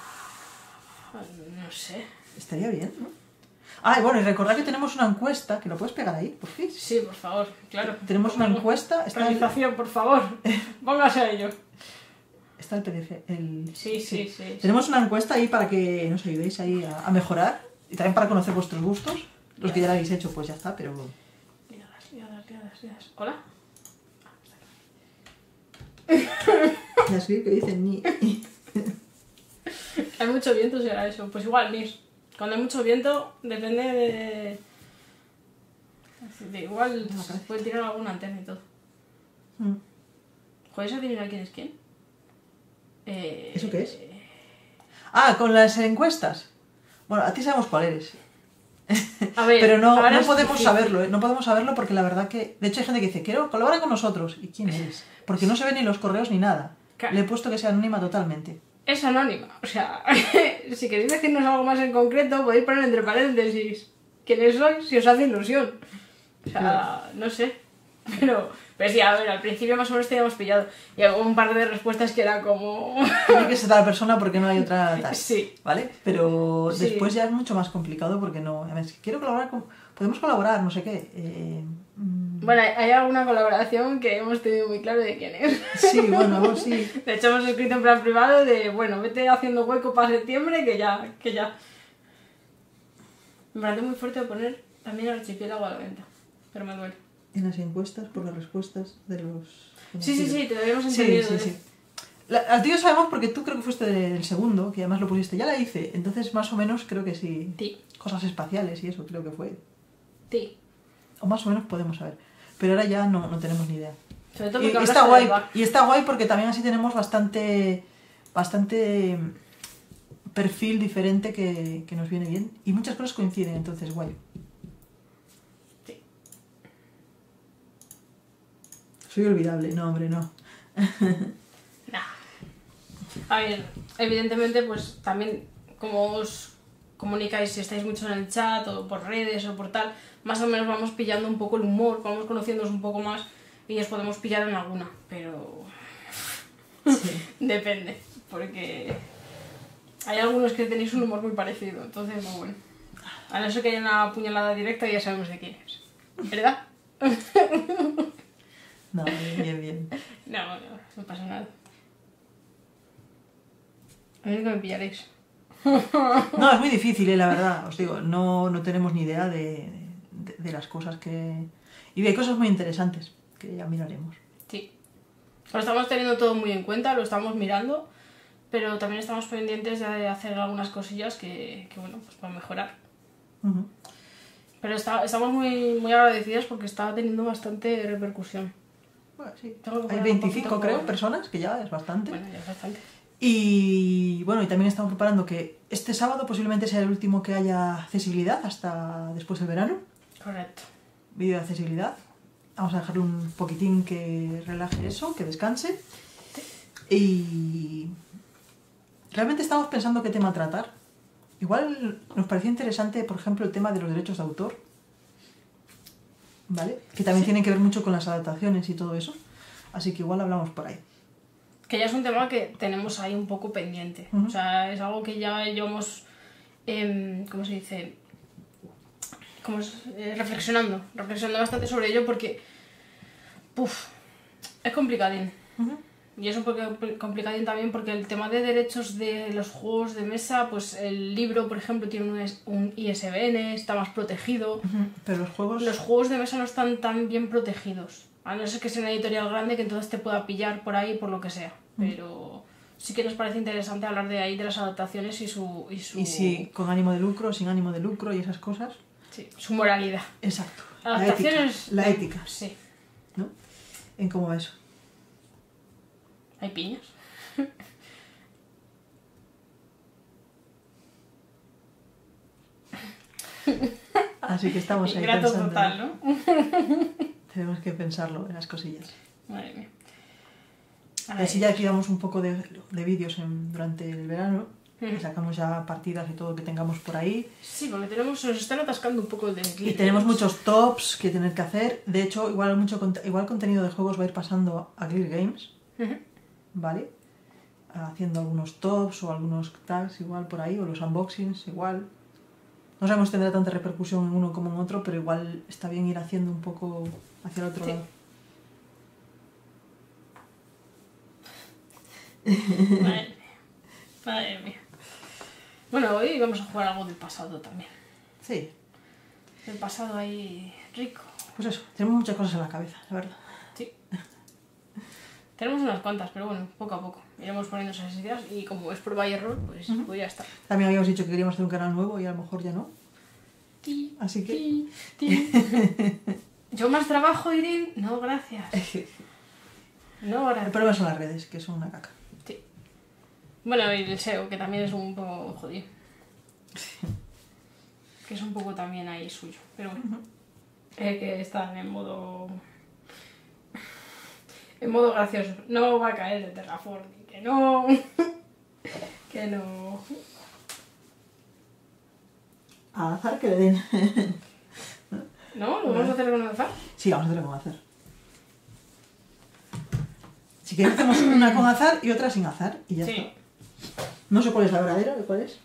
no sé. Estaría bien, ¿no? Ah, y bueno, y recordad que tenemos una encuesta, que lo puedes pegar ahí, por fin. Sí, por favor, claro. Tenemos una encuesta, está el, Organización, por favor. Póngase a ello. está el P D F. El, Sí, sí, sí. Tenemos una encuesta ahí para que nos ayudéis ahí a, a mejorar y también para conocer vuestros gustos. Los que ya lo habéis hecho, pues ya está, pero... Liadas, liadas, liadas, liadas. Hola. Ya sé que dicen ni... Hay mucho viento, será eso. Pues igual, mis. Cuando hay mucho viento, depende de. de igual De la se cabeza. puede tirar alguna antena y todo. Mm. ¿Podéis adivinar quién es quién? Eh, ¿Eso qué es? Ah, con las encuestas. Bueno, a ti sabemos cuál eres. A ver, Pero no, ahora no es podemos difícil. saberlo, ¿eh? No podemos saberlo porque la verdad que... De hecho hay gente que dice, quiero colaborar con nosotros. ¿Y quién eres? Porque no se ven ni los correos ni nada. Claro. Le he puesto que sea anónima totalmente. Es anónima. O sea, si queréis decirnos algo más en concreto, podéis poner entre paréntesis quiénes sois si os hace ilusión. O sea, Claro. no sé. Pero, pero sí, a ver, al principio más o menos te habíamos pillado. Y hubo un par de respuestas que era como. Tiene que ser tal persona porque no hay otra tal. Sí. ¿Vale? Pero Sí. después ya es mucho más complicado porque no... A ver, si quiero colaborar con... Podemos colaborar, no sé qué. Eh, mm, Bueno, hay- hay alguna colaboración que hemos tenido muy claro de quién es. sí, bueno, algo sí. De hecho, hemos escrito en plan privado de, bueno, vete haciendo hueco para septiembre que ya, que ya. Me parece muy fuerte poner también el archipiélago a la venta. Pero me duele. En las encuestas, por las respuestas de los... Sí, sí, sí, te lo habíamos Sí, entendido. sí, ¿eh? sí. La, a ti lo sabemos porque tú creo que fuiste del segundo, que además lo pusiste. Ya la hice, entonces más o menos creo que sí. Sí, Cosas espaciales y eso creo que fue. sí. O más o menos podemos saber. Pero ahora ya no, no tenemos ni idea. Sobre todo Y, porque y hablas está del guay, bar. y está guay porque también así tenemos bastante bastante perfil diferente que, que nos viene bien. Y muchas cosas coinciden, entonces guay. Sí. Soy olvidable, no hombre, no. Nah. A ver, evidentemente, pues también como os comunicáis, si estáis mucho en el chat o por redes o por tal, más o menos vamos pillando un poco el humor, vamos conociéndoos un poco más y os podemos pillar en alguna, pero Sí. depende, porque hay algunos que tenéis un humor muy parecido, entonces, pues bueno, a no ser que haya una puñalada directa ya sabemos de quién es, ¿verdad? No, bien, bien, bien. No, no, no pasa nada. A ver que me pillaréis. No, es muy difícil, eh, la verdad. Os digo, no, no tenemos ni idea de, de, de las cosas que... Y hay cosas muy interesantes que ya miraremos. Sí. Lo estamos teniendo todo muy en cuenta, lo estamos mirando, pero también estamos pendientes de hacer algunas cosillas que, que bueno, pues para mejorar. Ujú. Pero está, estamos muy, muy agradecidas porque está teniendo bastante repercusión. Bueno, sí. Tengo que Hay poner un veinticinco, poquito creo, por- personas, que ya es bastante. Bueno, ya es bastante. Y bueno, y también estamos preparando que este sábado posiblemente sea el último que haya accesibilidad hasta después del verano. Correcto. Vídeo de accesibilidad. Vamos a dejarle un poquitín que relaje eso, que descanse. Y realmente estamos pensando qué tema tratar. Igual nos parecía interesante, por ejemplo, el tema de los derechos de autor. ¿Vale? Que también Sí. tienen que ver mucho con las adaptaciones y todo eso. Así que igual hablamos por ahí. Que ya es un tema que tenemos ahí un poco pendiente. Ujú. O sea, es algo que ya llevamos, eh, ¿cómo se dice? Como es, eh, reflexionando, reflexionando bastante sobre ello porque, puf, es complicadín. Ujú. Y es un poco complicadín también porque el tema de derechos de los juegos de mesa, pues el libro, por ejemplo, tiene un, es- un I S B N, está más protegido. Ujú. Pero los juegos... Los juegos de mesa no están tan bien protegidos. A no ser que sea una editorial grande que entonces te pueda pillar por ahí por lo que sea. Pero sí que nos parece interesante hablar de ahí de las adaptaciones y su, y su, Y si con ánimo de lucro, sin ánimo de lucro y esas cosas. sí, su moralidad. Exacto. La ética. Adaptaciones. La ética, Sí. ¿no? En cómo va eso. Hay piñas. Así que estamos ahí Ingrato pensando. total, ¿no? Tenemos que pensarlo en las cosillas. Madre mía. Y así ya activamos un poco de, de vídeos en- durante el verano. Ujú. Y sacamos ya partidas y todo que tengamos por ahí. Sí, porque tenemos, se nos están atascando un poco de... Y tenemos muchos tops que tener que hacer. De hecho, igual mucho cont- igual contenido de juegos va a ir pasando a Clear Games, Ujú. ¿vale? Haciendo algunos tops o algunos tags igual por ahí, o los unboxings igual. No sabemos si tendrá tanta repercusión en uno como en otro, pero igual está bien ir haciendo un poco hacia el otro Sí. lado. Madre mía. Madre mía. Bueno, hoy vamos a jugar algo del pasado también. Sí, Del pasado ahí rico. pues eso, tenemos muchas cosas en la cabeza, la verdad. Sí. Tenemos unas cuantas, pero bueno, poco a poco. Iremos poniendo esas ideas y como es prueba y error, pues, pues ya está. También habíamos dicho que queríamos hacer un canal nuevo y a lo mejor ya no. Ti, Así que... ti, ti. Yo más trabajo, Irin. No, gracias. No, El gracias. problema son las redes, que son una caca. Sí. Bueno, y el S E O, que también es un poco jodido. Que es un poco también ahí suyo. Pero bueno. Eh, que están en modo... En modo gracioso. No va a caer el terraforming. Que no... que no... A azar que le den. ¿No? ¿Lo vamos a hacer con azar? Sí, vamos a hacerlo con azar. Si queréis hacemos una con azar y otra sin azar y ya Sí. está. No sé cuál es la verdadera, ¿de cuál es?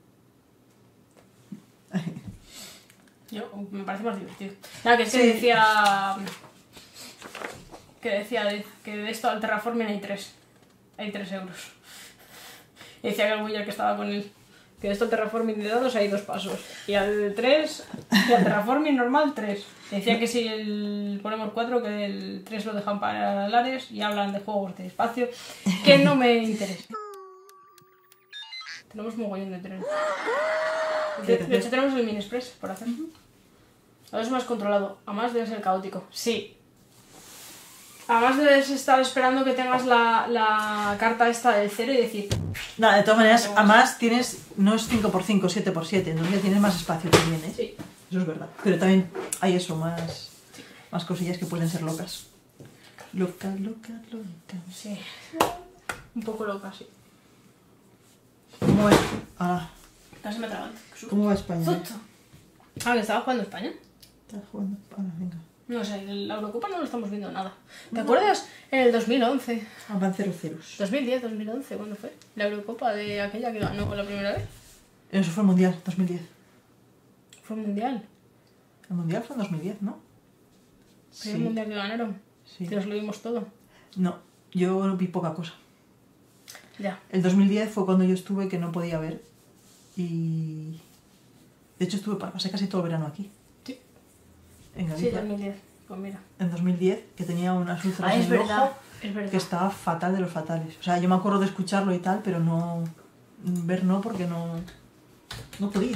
Yo, me parece más divertido. Nada, que es que Sí. decía... Que decía de- que de esto al terraforming hay tres. Hay tres euros. Y decía que el Willer que estaba con él. Que de esto al terraforming de dados hay dos pasos. Y al de tres... Y al terraforming normal, tres. Y decía que si el, ponemos cuatro, que el tres lo dejan para lares y hablan de juegos de espacio. Que no me interesa. Tenemos un mogollón de trenes. De, de hecho tenemos el mini express por hacer. Ahora es más controlado. Además debe ser caótico. Sí. Además debes estar esperando que tengas la, la carta esta del cero y decir... Nada, de todas maneras, además tienes, no es cinco por cinco, siete por siete, entonces ya tienes más espacio también, ¿eh? Sí. Eso es verdad. Pero también hay eso, más, más cosillas que pueden ser locas. Locas, locas, locas. Sí. Un poco loca, sí. ¿Cómo va, ah, Casi me atraganto. ¿cómo va España? Zuto. Ah, que estaba jugando España. Estás jugando. Ah, venga. No sé, la Eurocopa no lo estamos viendo nada. ¿Te acuerdas? En el dos mil once. Ah, van cero ceros. dos mil diez, dos mil once, ¿cuándo fue? La Eurocopa de aquella que ganó la primera vez. Eso fue el Mundial, dos mil diez. Fue el mundial. El Mundial fue en dos mil diez, ¿no? Fue el mundial que ganaron. Sí. Que nos lo vimos todo. No, yo vi poca cosa. Ya. El dos mil diez fue cuando yo estuve que no podía ver. Y... De hecho estuve, pasé casi todo el verano aquí. Sí. En Sí, Galicia. dos mil diez. Pues mira. En dos mil diez, que tenía unas úlceras Ah, en es el verdad. ojo. Es verdad. que estaba fatal de los fatales. O sea, yo me acuerdo de escucharlo y tal, pero no... Ver no, porque no... No podía.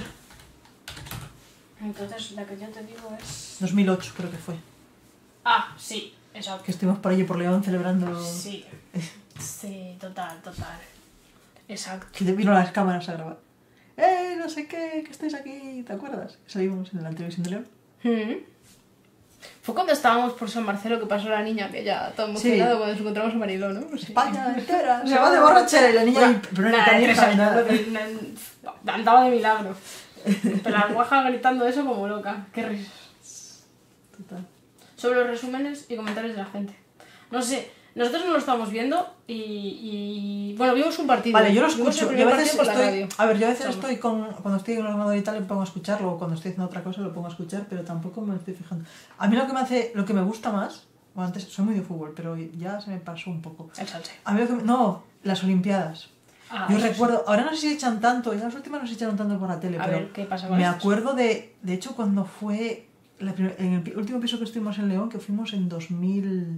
Entonces, la que yo te digo es... dos mil ocho creo que fue. Ah, sí, exacto. Que estuvimos por allí por León celebrando... Sí, sí, total, total. Exacto. Que te vino las cámaras a grabar. ¡Eh, no sé qué! Que estáis aquí, ¿te acuerdas? Que salimos en la televisión de León. Mm. Fue cuando estábamos por San Marcelo que pasó la niña, que ya todo emocionado Sí. cuando nos encontramos a Mariló, ¿no? Sí. España entera, se va de borrachera y la niña... Una- pero no una era de tan tres hija, años, nada. no, no, andaba de milagro. Pero la guaja gritando eso como loca. Qué risas. Total. Sobre los resúmenes y comentarios de la gente. No sé, nosotros no lo estamos viendo y, y... Bueno, vimos un partido. Vale, yo lo Vimos escucho. el Yo a primer veces partido por la estoy... radio. A ver, yo a veces Vamos. estoy con... Cuando estoy en el ordenador y tal, me pongo a escucharlo, o cuando estoy haciendo otra cosa lo pongo a escuchar, pero tampoco me estoy fijando. A mí lo que me hace... Lo que me gusta más... Bueno, antes soy muy de fútbol, pero ya se me pasó un poco. El salseo. A mí lo que me- No, las Olimpiadas. Ah, Yo eso sí. recuerdo... Ahora no sé si echan tanto, ya las últimas no se echaron tanto por la tele, A pero... ver, ¿qué pasa con Me estas? acuerdo de... De hecho, cuando fue... La primer- en el pi- último piso que estuvimos en León, que fuimos en dos mil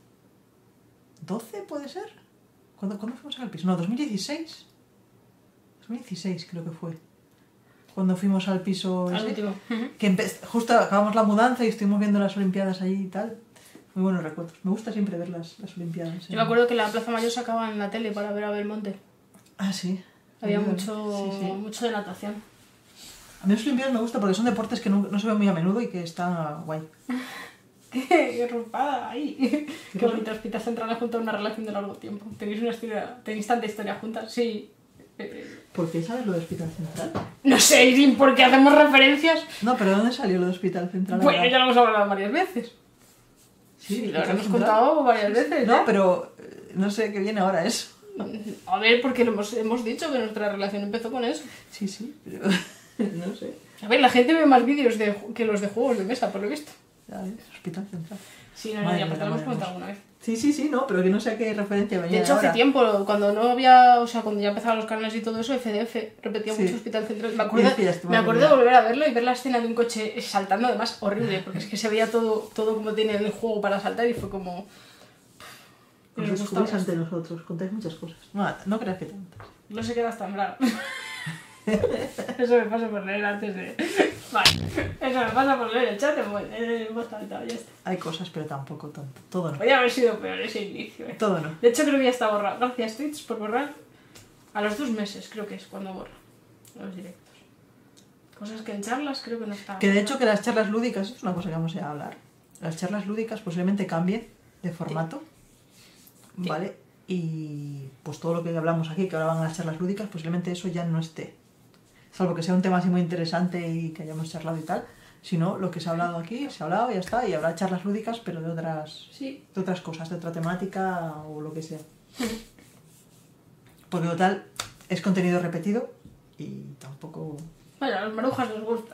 doce, ¿puede ser? ¿Cuándo, ¿cuándo fuimos al piso? No, dos mil dieciséis. dos mil dieciséis creo que fue. Cuando fuimos al piso Al ese. último. Ujú. Que empe- justo acabamos la mudanza y estuvimos viendo las Olimpiadas allí y tal. Muy buenos recuerdos. Me gusta siempre ver las, las Olimpiadas. Yo me acuerdo que la Plaza Mayor sacaba en la tele para ver a Belmonte. Ah, sí. Había Sí, mucho, sí, sí. mucho de natación. A mí las Olimpiadas me gusta porque son deportes que no, no se ven muy a menudo y que está guay. ¡Qué rompada ahí! Qué cosa? bonito, Hospital Central ha juntado una relación de largo tiempo. ¿Tenéis una historia, tenéis tanta historia juntas? Sí. Eh, ¿Por qué sabes lo de Hospital Central? No sé, Irin, ¿por qué hacemos referencias? No, pero ¿de dónde salió lo de Hospital Central? Bueno, ahora? ya lo hemos hablado varias veces. Sí, Sí, lo Hospital hemos Central. contado varias veces. No, ¿eh? pero eh, no sé qué viene ahora eso. A ver, porque lo hemos, hemos dicho que nuestra relación empezó con eso. Sí, sí, pero no sé. A ver, la gente ve más vídeos de, ju- que los de juegos de mesa, por lo visto. Ya ves, Hospital Central. Sí, no, no, Madre ya mía, porque lo hemos madre contado mía. alguna vez. Sí, sí, sí, no, pero que no sé a qué referencia venía. De hecho, hace ahora. tiempo, cuando no había, o sea, cuando ya empezaban los canales y todo eso, F D F repetía Sí. mucho Hospital Central. Me acuerdo, Sí, ya estuvo me muy acuerdo de bien. volver a verlo y ver la escena de un coche saltando, además horrible, porque es que se veía todo, todo como tiene el juego para saltar y fue como... Os Nos gustaba descubrís esto. ante nosotros, contáis muchas cosas. No, no creas que tantas. No se quedas tan bravo. Eso me pasa por leer antes de... Vale, eso me pasa por leer el chat en voz- en voz alta, ya está. Hay cosas, pero tampoco tanto. Todo no. Podría haber sido peor ese inicio, eh. Todo no. De hecho, creo que ya está borrado. Gracias, Twitch, por borrar. A los dos meses, creo que es cuando borra los directos. Cosas que en charlas creo que no está. Que de hecho que las charlas lúdicas, es una cosa que vamos a hablar. Las charlas lúdicas posiblemente cambien de formato. Sí. ¿Vale? Y pues todo lo que hablamos aquí, que ahora van a las charlas lúdicas, posiblemente eso ya no esté. Salvo que sea un tema así muy interesante y que hayamos charlado y tal. Si no, lo que se ha hablado aquí, se ha hablado y ya está. Y habrá charlas lúdicas, pero de otras, Sí. de otras cosas, de otra temática o lo que sea. Porque total, es contenido repetido y tampoco... Bueno, a los marujas les gusta.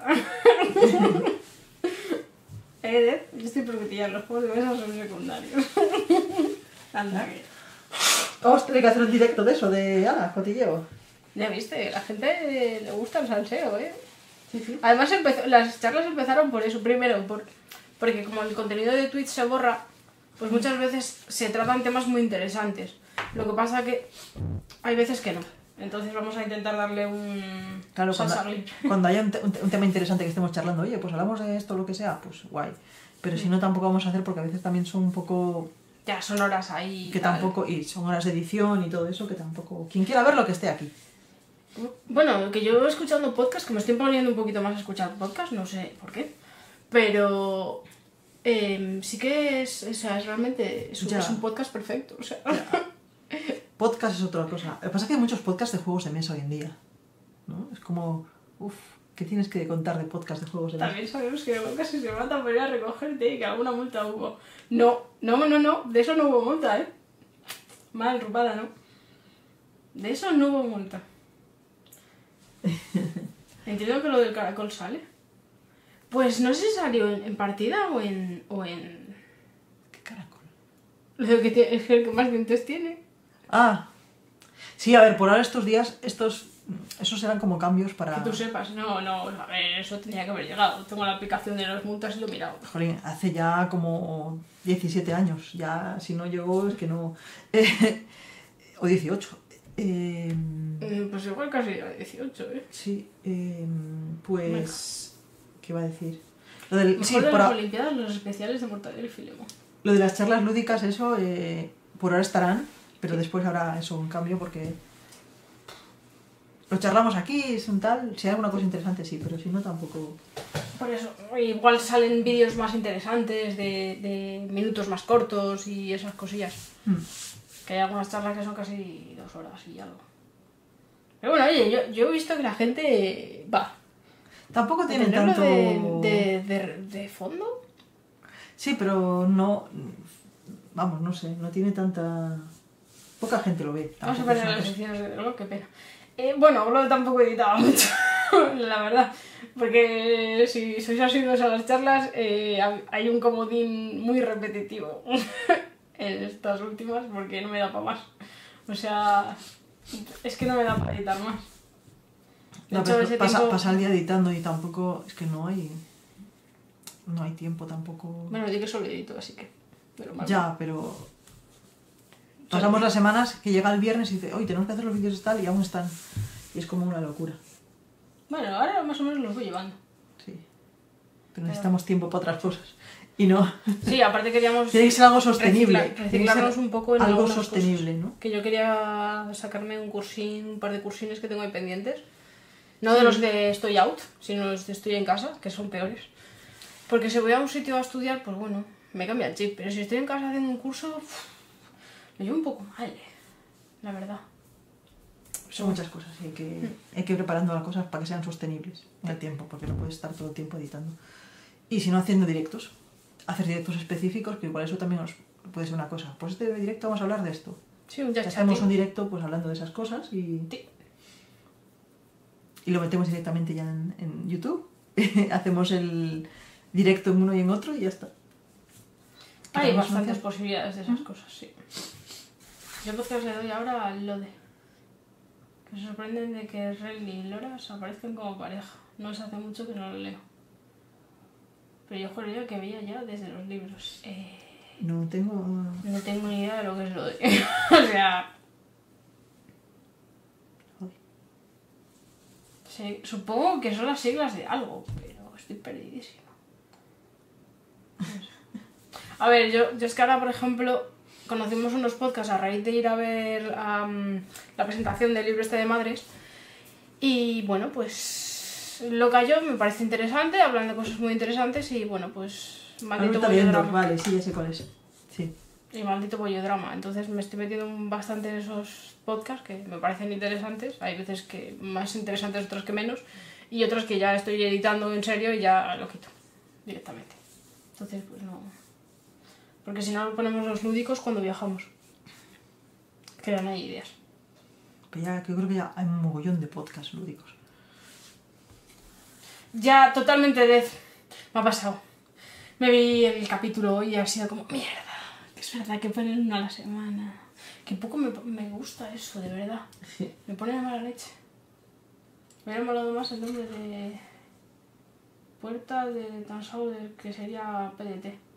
eh, yo estoy prometida, los juegos de mesa son secundarios. Anda que... Vamos a tener que hacer un directo de eso, de ala, cotilleo. Ya viste, la gente le gusta el salseo, ¿eh? Sí, sí. Además, empezó, las charlas empezaron por eso. Primero, por, porque como el contenido de Twitch se borra, pues muchas veces se tratan temas muy interesantes. Lo que pasa que hay veces que no. Entonces vamos a intentar darle un... Claro, cuando, salsa glitch. cuando haya un, te- un te- un tema interesante que estemos charlando, oye, pues hablamos de esto o lo que sea, pues guay. Pero si no, tampoco vamos a hacer porque a veces también son un poco... Ya, son horas ahí. que tal. tampoco... Y son horas de edición y todo eso que tampoco... Quien quiera verlo que esté aquí. Bueno, que yo escuchando podcast, que me estoy poniendo un poquito más a escuchar podcast, no sé por qué. Pero... eh, sí que es, o sea, es realmente es un, Ya. es un podcast perfecto. O sea, Podcast es otra cosa. Lo que pasa es que hay muchos podcasts de juegos de mesa hoy en día. ¿No? Es como... Uf, ¿qué tienes que contar de podcast de juegos de mesa? también sabemos que casi se matan por ir a recogerte y que alguna multa hubo. No, no, no, no, de eso no hubo multa, ¿eh? Mal, rupada, ¿no? De eso no hubo multa. Entiendo que lo del caracol sale. Pues no sé si salió en, en partida o en... o en... ¿Qué caracol? Lo que tiene, es el que más dientes tiene. Ah, sí, a ver, por ahora estos días, estos esos eran como cambios para... Que tú sepas, no, no, a ver, eso tenía que haber llegado. Tengo la aplicación de las multas y lo he mirado. Jolín, hace ya como diecisiete años, ya si no llegó es que no... Eh, o dieciocho. Eh, Mm, Pues igual casi a dieciocho, ¿eh? sí, eh, pues... ¿Qué iba a decir? Lo, del, Mejor sí, de por las a- Olimpiadas, los especiales de Mortadelo y Filemón. lo de las charlas lúdicas, eso, eh, por ahora estarán, pero después habrá eso, un cambio porque... Lo charlamos aquí, es un tal... Si hay alguna cosa interesante, sí, pero si no, tampoco... Por eso, igual salen vídeos más interesantes, de, de minutos más cortos y esas cosillas. Mm. Que hay algunas charlas que son casi dos horas y algo. Pero bueno, oye, yo, yo he visto que la gente va. Tampoco ¿De tienen tenerlo tanto... de, de, de, de fondo? Sí, pero no... Vamos, no sé, no tiene tanta... Poca gente lo ve. Vamos a tampoco es poner una las cosa- secciones de droga, qué pena. Eh, bueno, Globo tampoco editaba mucho, la verdad. Porque si sois asiduos a las charlas, eh, hay un comodín muy repetitivo en estas últimas porque no me da para más. O sea, es que no me da para editar más. De No, hecho, pero ese pasa, tiempo... pasa el día editando y tampoco... Es que no hay... No hay tiempo tampoco... Bueno, yo que solo edito, así que... Pero mal. Ya, pero... Pasamos las semanas que llega el viernes y dice, hoy tenemos que hacer los vídeos y tal, y aún están. Y es como una locura. Bueno, ahora más o menos los voy llevando. Sí. Pero necesitamos tiempo para otras cosas. Y no... Sí, aparte queríamos... Tiene que ser algo sostenible. reciclar- Tiene que reciclarnos ser un poco en algo algunas sostenible, cosas. ¿no? Que yo quería sacarme un cursín, un par de cursines que tengo ahí pendientes. No de los de estoy out, sino los de estoy en casa, que son peores. Porque si voy a un sitio a estudiar, pues bueno, me cambia el chip. Pero si estoy en casa haciendo un curso, uf, lo llevo un poco mal, eh, la verdad. Son muchas cosas y hay que, hay que ir preparando las cosas para que sean sostenibles en el tiempo, porque no puedes estar todo el tiempo editando. Y si no, haciendo directos. Hacer directos específicos, que igual eso también nos puede ser una cosa. Pues este directo vamos a hablar de esto. Sí, un Ya chat hacemos un directo pues hablando de esas cosas y, Sí. y lo metemos directamente ya en, en YouTube. Hacemos el directo en uno y en otro y ya está. Hay Tenemos bastantes una- posibilidades de esas cosas, sí. Yo podcast le doy ahora al Lode. Que se sorprenden de que Rel y Loras aparezcan como pareja. No es hace mucho que no lo leo. Pero yo juraría que veía ya desde los libros. Eh, No tengo... no tengo ni idea de lo que es Lode. O sea... Joder. Sí, supongo que son las siglas de algo, pero estoy perdidísima. No sé. A ver, yo, yo es que ahora, por ejemplo, conocimos unos podcasts a raíz de ir a ver um, la presentación del libro este de Madres. Y bueno, pues lo que yo me parece interesante, hablan de cosas muy interesantes y bueno, pues maldito Ahorita viendo, bollodrama. vale, sí, ya sé cuál es. Sí. Y maldito bollodrama. Entonces me estoy metiendo bastante en esos podcasts que me parecen interesantes. Hay veces que más interesantes, otros que menos. Y otros que ya estoy editando en serio y ya lo quito directamente. Entonces, pues no... Porque si no ponemos los lúdicos cuando viajamos. Que ya no hay ideas. Pero ya, que yo creo que ya hay un mogollón de podcasts lúdicos. Ya, totalmente death. Me ha pasado. Me vi el capítulo hoy y ha sido como, mierda, que es verdad que ponen uno a la semana. Que poco me, me gusta eso, de verdad. Sí. Me pone de mala leche. Me hubiera molado más el nombre de... Puerta de tan solo de que sería P D T.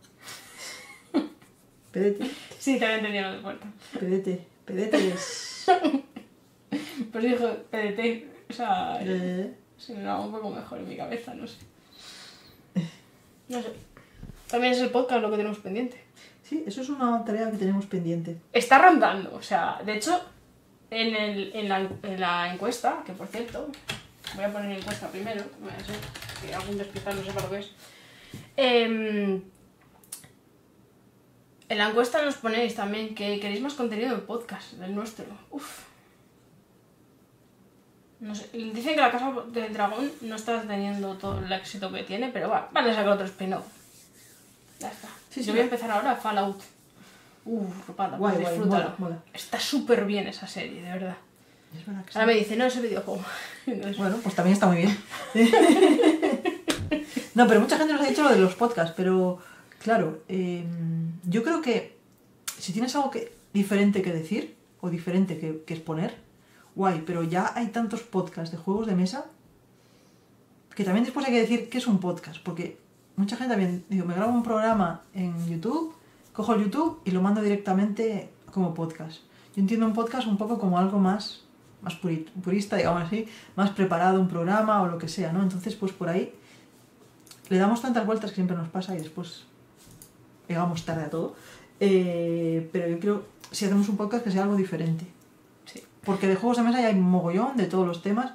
P D T, Sí, también entendía lo de puerta. P D T, P D T es... Pues dijo P D T. O sea, Eh, se me va un poco mejor en mi cabeza, no sé. No sé. También es el podcast lo que tenemos pendiente. sí, eso es una tarea que tenemos pendiente. Está rondando, o sea, de hecho, en, el, en, la, en la encuesta, que por cierto, voy a poner encuesta primero, voy a ser que algún despistado no sepa lo que es. Eh, en la encuesta nos ponéis también que queréis más contenido en podcast, del nuestro. Uf. No sé, dicen que la Casa del Dragón no está teniendo todo el éxito que tiene, pero va, van a sacar otro spin-off. Ya está. Sí, sí, Yo voy a va. empezar ahora Fallout. Uf, ropada, Guay, pues guay, disfrútalo. mola, mola. Está súper bien esa serie, de verdad. Es verdad que sí. Ahora me dice, no, ese videojuego. Entonces, Bueno, pues también está muy bien. No, pero mucha gente nos ha dicho lo de los podcasts, pero claro, eh, yo creo que si tienes algo que, diferente que decir o diferente que, que exponer, guay, pero ya hay tantos podcasts de juegos de mesa que también después hay que decir qué es un podcast, porque mucha gente también, digo, me grabo un programa en YouTube, cojo el YouTube y lo mando directamente como podcast. Yo entiendo un podcast un poco como algo más, más purista, digamos así, más preparado, un programa o lo que sea, ¿no? Entonces, pues por ahí le damos tantas vueltas que siempre nos pasa y después llegamos tarde a todo. Eh, pero yo creo, si hacemos un podcast, que sea algo diferente. Sí. Porque de juegos de mesa ya hay mogollón de todos los temas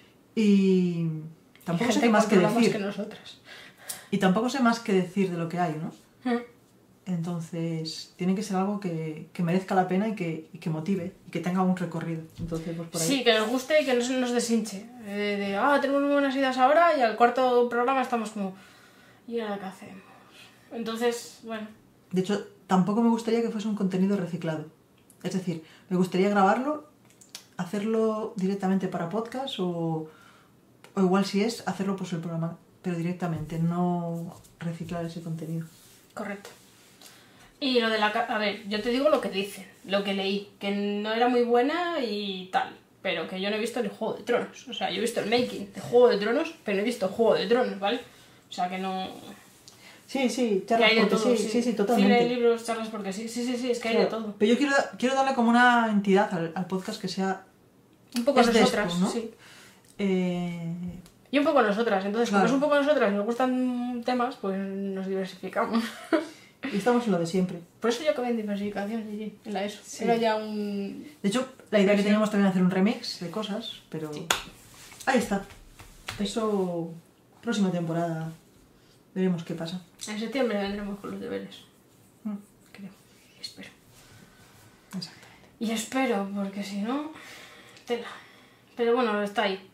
y tampoco sé más que decir. Que nosotras. Y tampoco sé más que decir de lo que hay, ¿no? Mm. Entonces, tiene que ser algo que, que merezca la pena y que, y que motive y que tenga un recorrido. Entonces, pues por ahí. Sí, que nos guste y que no se nos deshinche. De, de, ah, tenemos muy buenas ideas ahora y al cuarto programa estamos como, ¿y ahora qué hacemos? Entonces, bueno. De hecho, tampoco me gustaría que fuese un contenido reciclado. Es decir, me gustaría grabarlo, hacerlo directamente para podcast o, o igual si es, hacerlo pues el programa, pero directamente, no reciclar ese contenido. Correcto. Y lo de la... A ver, yo te digo lo que dicen, lo que leí, que no era muy buena y tal, pero que yo no he visto el Juego de Tronos. O sea, yo he visto el making de Juego de Tronos, pero no he visto Juego de Tronos, ¿vale? O sea, que no... Sí, sí, Que charlas hay de porque todo, sí, sí, sí, totalmente. Cine, libros, charlas porque sí, sí, sí, sí, es que hay de todo. Pero yo quiero, quiero darle como una entidad al, al podcast que sea... Un poco es de nosotras, esto, ¿no? sí. Eh... Y un poco nosotras, entonces Claro. como es un poco nosotras y nos gustan temas, pues nos diversificamos. Y estamos en lo de siempre. Por eso yo acabé en diversificación, G G, en la ESO. Sí. Era ya un... De hecho, la idea que Sí. teníamos también era hacer un remix de cosas, pero... Sí. Ahí está. Eso... Próxima temporada. Veremos qué pasa. En septiembre vendremos con los deberes, Mm, creo. Y espero. Exacto. Y espero, porque si no... Tela. Pero bueno, está ahí.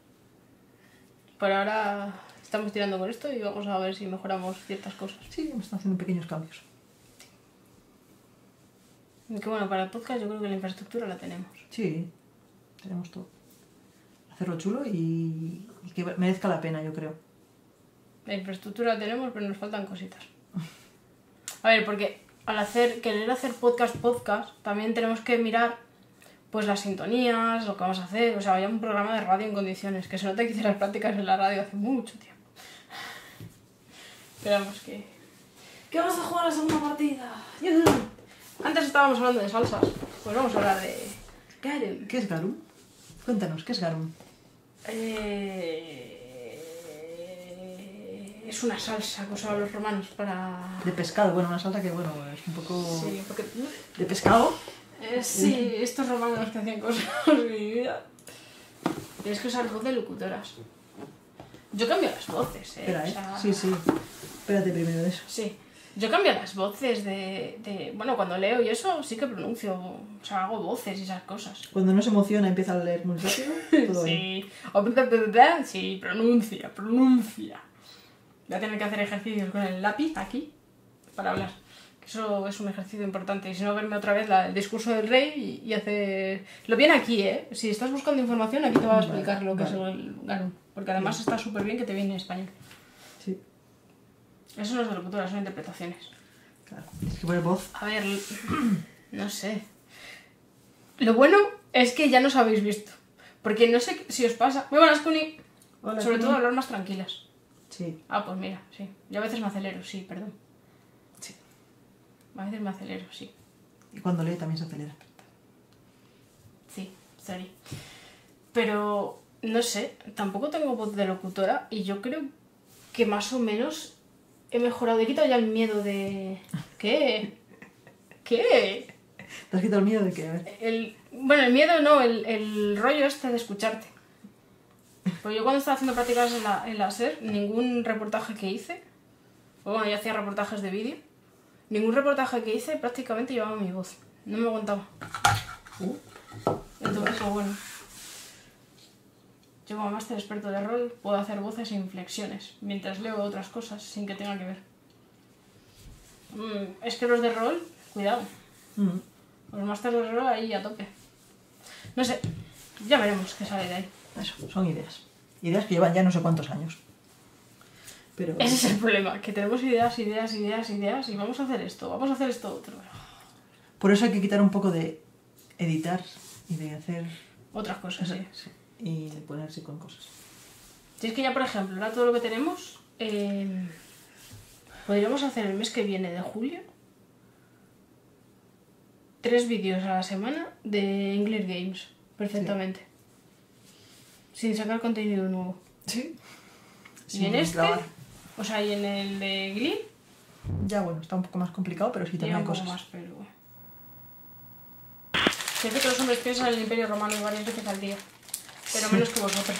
Por ahora estamos tirando con esto y vamos a ver si mejoramos ciertas cosas. Sí, me están haciendo pequeños cambios. Y que bueno, para el podcast yo creo que la infraestructura la tenemos. Sí, tenemos todo. Hacerlo chulo y, y que merezca la pena, yo creo. La infraestructura la tenemos, pero nos faltan cositas. A ver, porque al hacer, querer hacer podcast, podcast, también tenemos que mirar pues las sintonías, lo que vamos a hacer. O sea, vaya un programa de radio en condiciones, que se nota que hice las prácticas en la radio hace mucho tiempo. Esperamos que... ¿Qué vamos a jugar la segunda partida? ¡Yujú! Antes estábamos hablando de salsas, pues vamos a hablar de... Garum. ¿Qué es Garum? Cuéntanos, ¿qué es Garum? Eh... Es una salsa que usaban los romanos para... De pescado, bueno, una salsa que, bueno, es un poco... Sí, porque... De pescado. Eh, sí, estos romanos que hacían cosas en mi vida. Tienes que usar voz de locutoras. Yo cambio las voces, eh. Espera, o ¿eh? sea, Sí, sí. Espérate primero de eso. Sí. Yo cambio las voces de, de... Bueno, cuando leo y eso sí que pronuncio. O sea, hago voces y esas cosas. Cuando no se emociona empieza a leer muy rápido. Todo bien. Sí. O bla, bla, bla, sí, pronuncia, pronuncia. Voy a tener que hacer ejercicios con el lápiz aquí para hablar. Eso es un ejercicio importante. Y si no, verme otra vez la, el discurso del rey y, y hacer... Lo viene aquí, ¿eh? Si estás buscando información, aquí te va a explicar Vale, lo que vale. es el Garum. Porque además está súper bien que te viene en español. Sí, Eso no es de locutora, son interpretaciones. claro. Es que poner voz. A ver, l- no sé. Lo bueno es que ya nos habéis visto. Porque no sé si os pasa... Muy buenas, Kuni. Hola, Sobre Kuni. todo hablar más tranquilas. Sí, Ah, pues mira, sí. Yo a veces me acelero, sí, perdón. sí. A veces me acelero, sí. Y cuando lee también se acelera. Sí, sorry. Pero, no sé, tampoco tengo voz de locutora y yo creo que más o menos he mejorado. He quitado ya el miedo de... ¿Qué? ¿Qué? ¿Te has quitado el miedo de que, a ver? El... Bueno, el miedo no, el, el rollo este de escucharte. Pues yo cuando estaba haciendo prácticas en la, en la S E R, ningún reportaje que hice, o bueno, yo hacía reportajes de vídeo, ningún reportaje que hice prácticamente llevaba mi voz. No me aguantaba. Uh, Entonces, pues bueno. Yo como máster experto de rol puedo hacer voces e inflexiones, mientras leo otras cosas sin que tenga que ver. Mm, es que los de rol, cuidado. mm. Los másters de rol ahí a tope. No sé, ya veremos qué sale de ahí. Eso, son ideas. Ideas que llevan ya no sé cuántos años. Pero... Ese es el problema, que tenemos ideas, ideas, ideas, ideas y vamos a hacer esto, vamos a hacer esto otro. Por eso hay que quitar un poco de editar y de hacer otras cosas, sí. Sí. Y ponerse con cosas. Si es que ya, por ejemplo, ahora todo lo que tenemos, eh, podríamos hacer el mes que viene de julio tres vídeos a la semana de English Games, perfectamente. Sí. Sin sacar contenido nuevo. Sí. Y Sin en este, grabar. o sea, y en el de Glee, Ya bueno, está un poco más complicado, pero sí llega también hay un poco cosas. más, pero... Siempre que los hombres piensan en el Imperio Romano varias veces al día, pero menos que vosotros.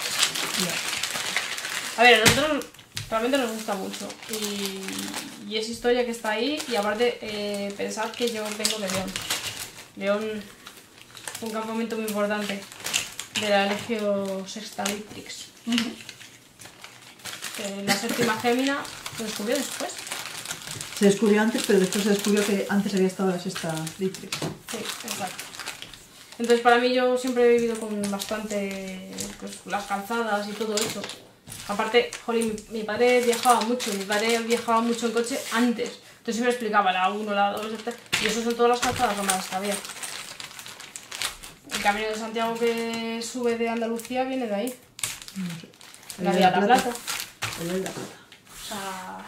Ya. A ver, a nosotros realmente nos gusta mucho y, y es historia que está ahí y aparte eh, pensad que yo vengo de León. León fue un campamento muy importante de la Legio Sexta Victrix. Uh-huh. Que la séptima Gémina se descubrió después. Se descubrió antes, pero después se descubrió que antes había estado la sexta Victrix. Sí, exacto. Entonces para mí yo siempre he vivido con bastante pues, las calzadas y todo eso. Aparte, jolín, mi, mi padre viajaba mucho, mi padre viajaba mucho en coche antes. Entonces siempre explicaba la uno, la dos, etcétera. Y eso son todas las calzadas romanas que había. El camino de Santiago que sube de Andalucía viene de ahí. No sé. La El Vía de de la Plata. El de la Plata. O sea,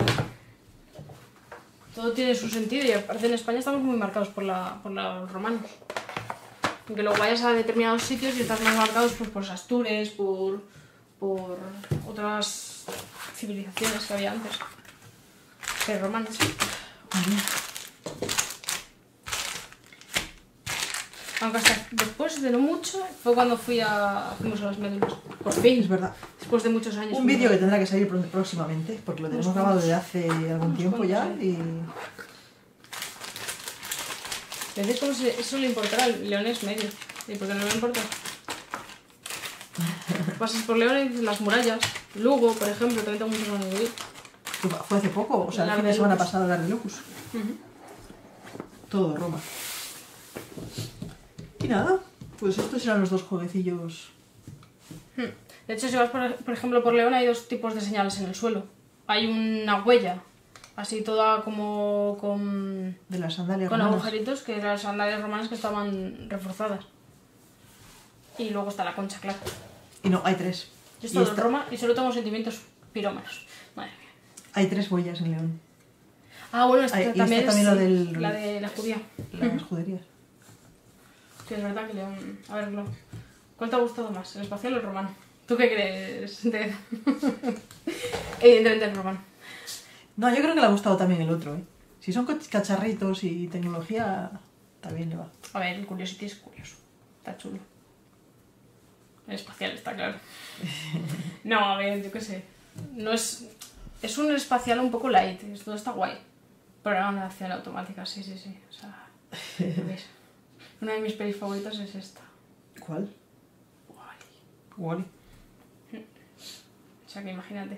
todo tiene su sentido y aparte en España estamos muy marcados por, la, por los romanos. Aunque luego vayas a determinados sitios y estás más marcados pues, por Astures, por, por otras civilizaciones que había antes. Que romanas. Aunque hasta después de no mucho fue cuando fui a, fuimos a las médulas. Por fin. Es verdad. Después de muchos años. Un vídeo que tendrá que salir pr- próximamente, porque lo tenemos Unos grabado cuantos. desde hace algún Unos tiempo ya cuantos, y... Decís como si eso le importara al leonés medio. ¿Y por qué no le importa? Pasas por León y dices las murallas. Lugo, por ejemplo, también tengo muchos ganas de ir. que Fue hace poco, o sea, el La fin de de semana Locus. pasado la de Locus. Uh-huh. Todo Roma. Y nada, pues estos eran los dos jueguecillos. De hecho, si vas, por, por ejemplo, por León hay dos tipos de señales en el suelo. Hay una huella, así toda como con, De las sandalias con romanas. agujeritos, que eran las sandalias romanas que estaban reforzadas. Y luego está la concha, claro. Y no, hay tres. Yo he Y estado en esta- Roma y solo tengo sentimientos pirómanos. Madre mía. Hay tres huellas en León. Ah, bueno, esta Ay, y esta también, también es la del- la de la judía. Las juderías. Que es verdad que León... A ver, no. ¿Cuál te ha gustado más, el espacial o el romano? ¿Tú qué crees? De... Evidentemente el romano. No, yo creo que le ha gustado también el otro, ¿eh? Si son coch- cacharritos y tecnología, también le va. A ver, el Curiosity es curioso. Está chulo. El espacial está claro. No, a ver, yo qué sé. No es... Es un espacial un poco light. Todo está guay. Programa de acción automática, sí, sí, sí. O sea... ¿ves? Una de mis pelis favoritas es esta. ¿Cuál? Wall-E. Wall-E. O sea que imagínate.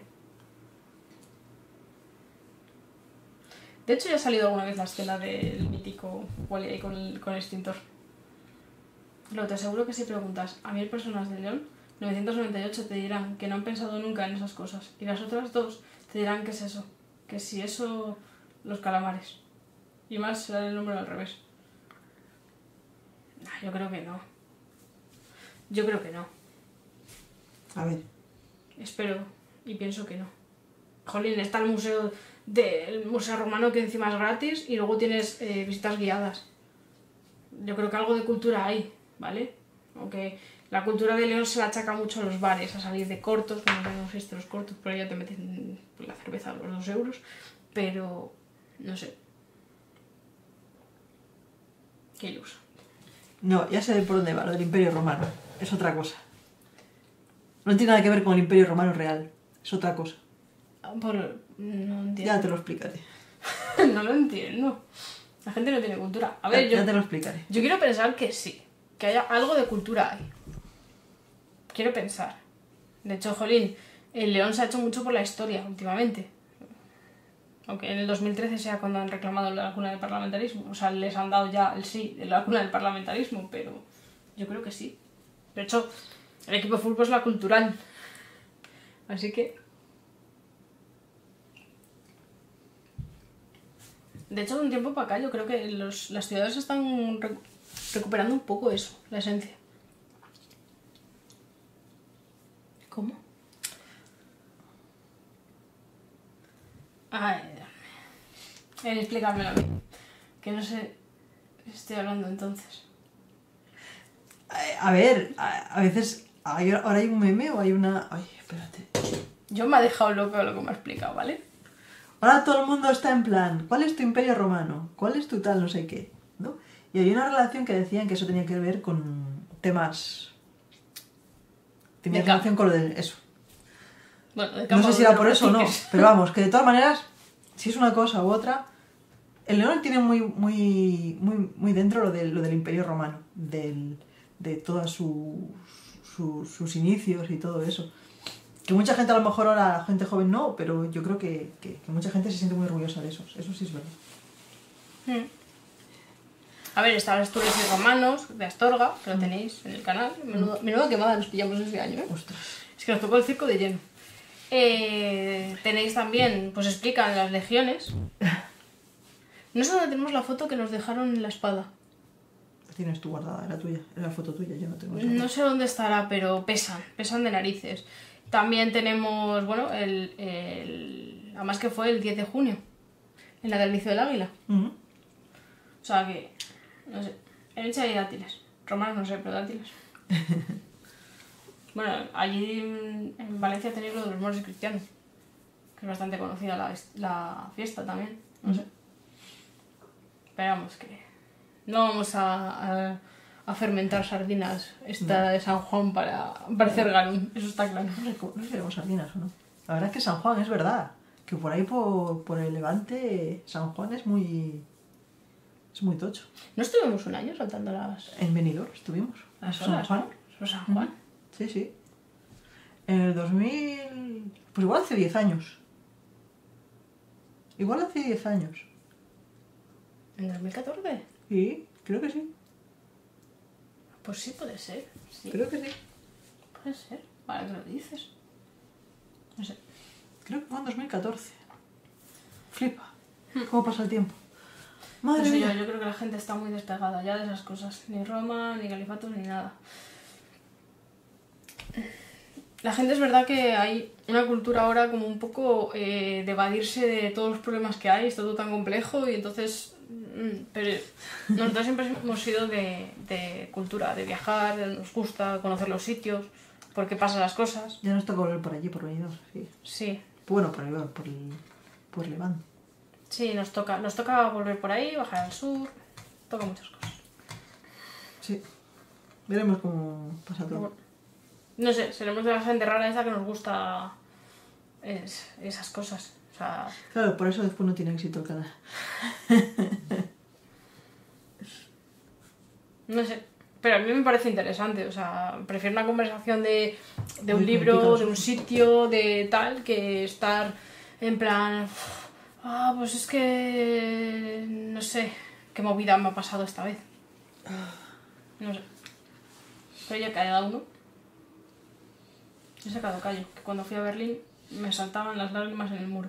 De hecho ya ha salido alguna vez la escena del mítico Wall-E ahí con el, con el extintor. Lo te aseguro que si preguntas a mil personas de León, novecientos noventa y ocho te dirán que no han pensado nunca en esas cosas. Y las otras dos te dirán que es eso. Que si eso, los calamares. Y más será el número al revés. Nah, yo creo que no. Yo creo que no. A ver. Espero y pienso que no. Jolín, está el museo del Museo Romano que encima es gratis y luego tienes eh, visitas guiadas. Yo creo que algo de cultura hay, ¿vale? Aunque la cultura de León se la achaca mucho a los bares, a salir de cortos, bueno, no sé si los cortos, pero ya te meten la cerveza a los dos euros, pero no sé. Qué iluso. No, ya sé por dónde va, lo del Imperio Romano. Es otra cosa. No tiene nada que ver con el Imperio Romano real. Es otra cosa. Por... No entiendo. Ya te lo explicaré. No lo entiendo. La gente no tiene cultura. A Ya, ver, yo... ya te lo explicaré. Yo quiero pensar que sí, que haya algo de cultura ahí. Quiero pensar. De hecho, jolín, el León se ha hecho mucho por la historia últimamente. Aunque en el dos mil trece sea cuando han reclamado la cuna del parlamentarismo. O sea, les han dado ya el sí de la cuna del parlamentarismo, pero yo creo que sí. De hecho, el equipo de fútbol es la cultural. Así que... De hecho, de un tiempo para acá yo creo que los, las ciudades están re- recuperando un poco eso, la esencia. ¿Cómo? Ay, Dios mío. Explícamelo a mí. Que no sé qué estoy hablando entonces. A ver, a, a veces... Hay, ahora hay un meme o hay una... Ay, espérate. Yo me ha dejado loco lo que me ha explicado, ¿vale? Ahora todo el mundo está en plan, ¿cuál es tu imperio romano? ¿Cuál es tu tal no sé qué? ¿No? Y hay una relación que decían que eso tenía que ver con temas... Tenía De relación con lo de eso. Bueno, de No campo sé si de era por eso o no, robotiques. pero vamos, que de todas maneras, si es una cosa u otra, el León tiene muy, muy, muy, muy dentro lo, de, lo del imperio romano, del, de todos su, su, sus inicios y todo eso. Que mucha gente a lo mejor ahora, la gente joven no, pero yo creo que, que, que mucha gente se siente muy orgullosa de eso, eso sí es verdad. Mm. A ver, está los Asturias y Romanos de Astorga, que lo tenéis en el canal. Menudo, menuda quemada nos pillamos ese año, ¿eh? Ostras. Es que nos tocó el circo de lleno. Eh, tenéis también, pues explican las legiones. No sé dónde tenemos la foto que nos dejaron en la espada. La tienes tú guardada, era tuya, era la foto tuya, yo no tengo esa No foto. sé dónde estará, pero pesan, pesan de narices. También tenemos, bueno, el, el... además que fue el diez de junio, en la del inicio del Águila. Ujú. O sea que, no sé, en Elche hay dátiles. Romanos no sé, pero dátiles. Bueno, allí en, en Valencia tenéis lo de los moros y cristianos, que es bastante conocida la, la fiesta también, no sé. Pero vamos, que no vamos a, a, a fermentar sardinas esta de San Juan para, para hacer garum, eso está claro. No sé, no sé si tenemos sardinas o no. La verdad es que San Juan es verdad, que por ahí por, por el Levante San Juan es muy... es muy tocho. ¿No estuvimos un año saltando las, En Benidorm estuvimos. las San horas, Juan. ¿no? Eso es San Juan. Sí, sí. En el dos mil... Pues igual hace diez años. Igual hace diez años. ¿En dos mil catorce? Sí, creo que sí. Pues sí, puede ser. Sí, Creo que sí. puede ser. Vale, que lo dices. No sé. Creo que fue en dos mil catorce. Flipa. ¿Cómo pasa el tiempo? Madre No sé yo, mía. yo creo que la gente está muy despegada ya de esas cosas. Ni Roma, ni califatos, ni nada. La gente es verdad que hay una cultura ahora como un poco eh, de evadirse de todos los problemas que hay, es todo tan complejo y entonces... mm, Pero nosotros siempre hemos sido de, de cultura, de viajar, nos gusta conocer los sitios, por qué pasan las cosas. Ya nos toca volver por allí, por Benidorm, sí. Sí, Bueno, por Benidorm, por el... por Levante. sí, nos toca, nos toca volver por ahí, bajar al sur, toca muchas cosas. Sí. Veremos cómo pasa todo. Bueno, no sé, seremos de la gente rara esa que nos gusta es- esas cosas. O sea, Claro, por eso después no tiene éxito el canal. no sé. Pero a mí me parece interesante, o sea, prefiero una conversación de, de un Muy libro, complicado, de un sí. sitio, de tal, que estar en plan, ah, pues es que, no sé, qué movida me ha pasado esta vez. No sé. Pero ya cada uno. He sacado callo, que cuando fui a Berlín me saltaban las lágrimas en el muro.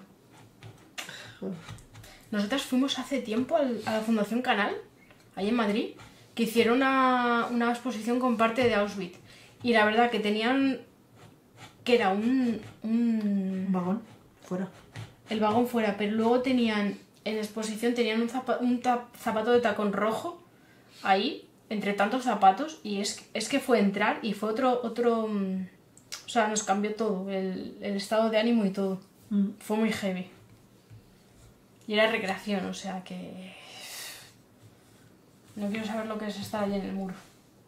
Nosotras fuimos hace tiempo al- a la Fundación Canal, ahí en Madrid, que hicieron una, una exposición con parte de Auschwitz. Y la verdad que tenían... que era un... un Un vagón, fuera. el vagón fuera, pero luego tenían... en la exposición tenían un, zapa- un ta- zapato de tacón rojo ahí, entre tantos zapatos, y es, es que fue entrar y fue otro... otro mm, o sea, nos cambió todo, el, el estado de ánimo y todo. Mm. Fue muy heavy. Y era recreación, o sea que... no quiero saber lo que es estar allí en el muro.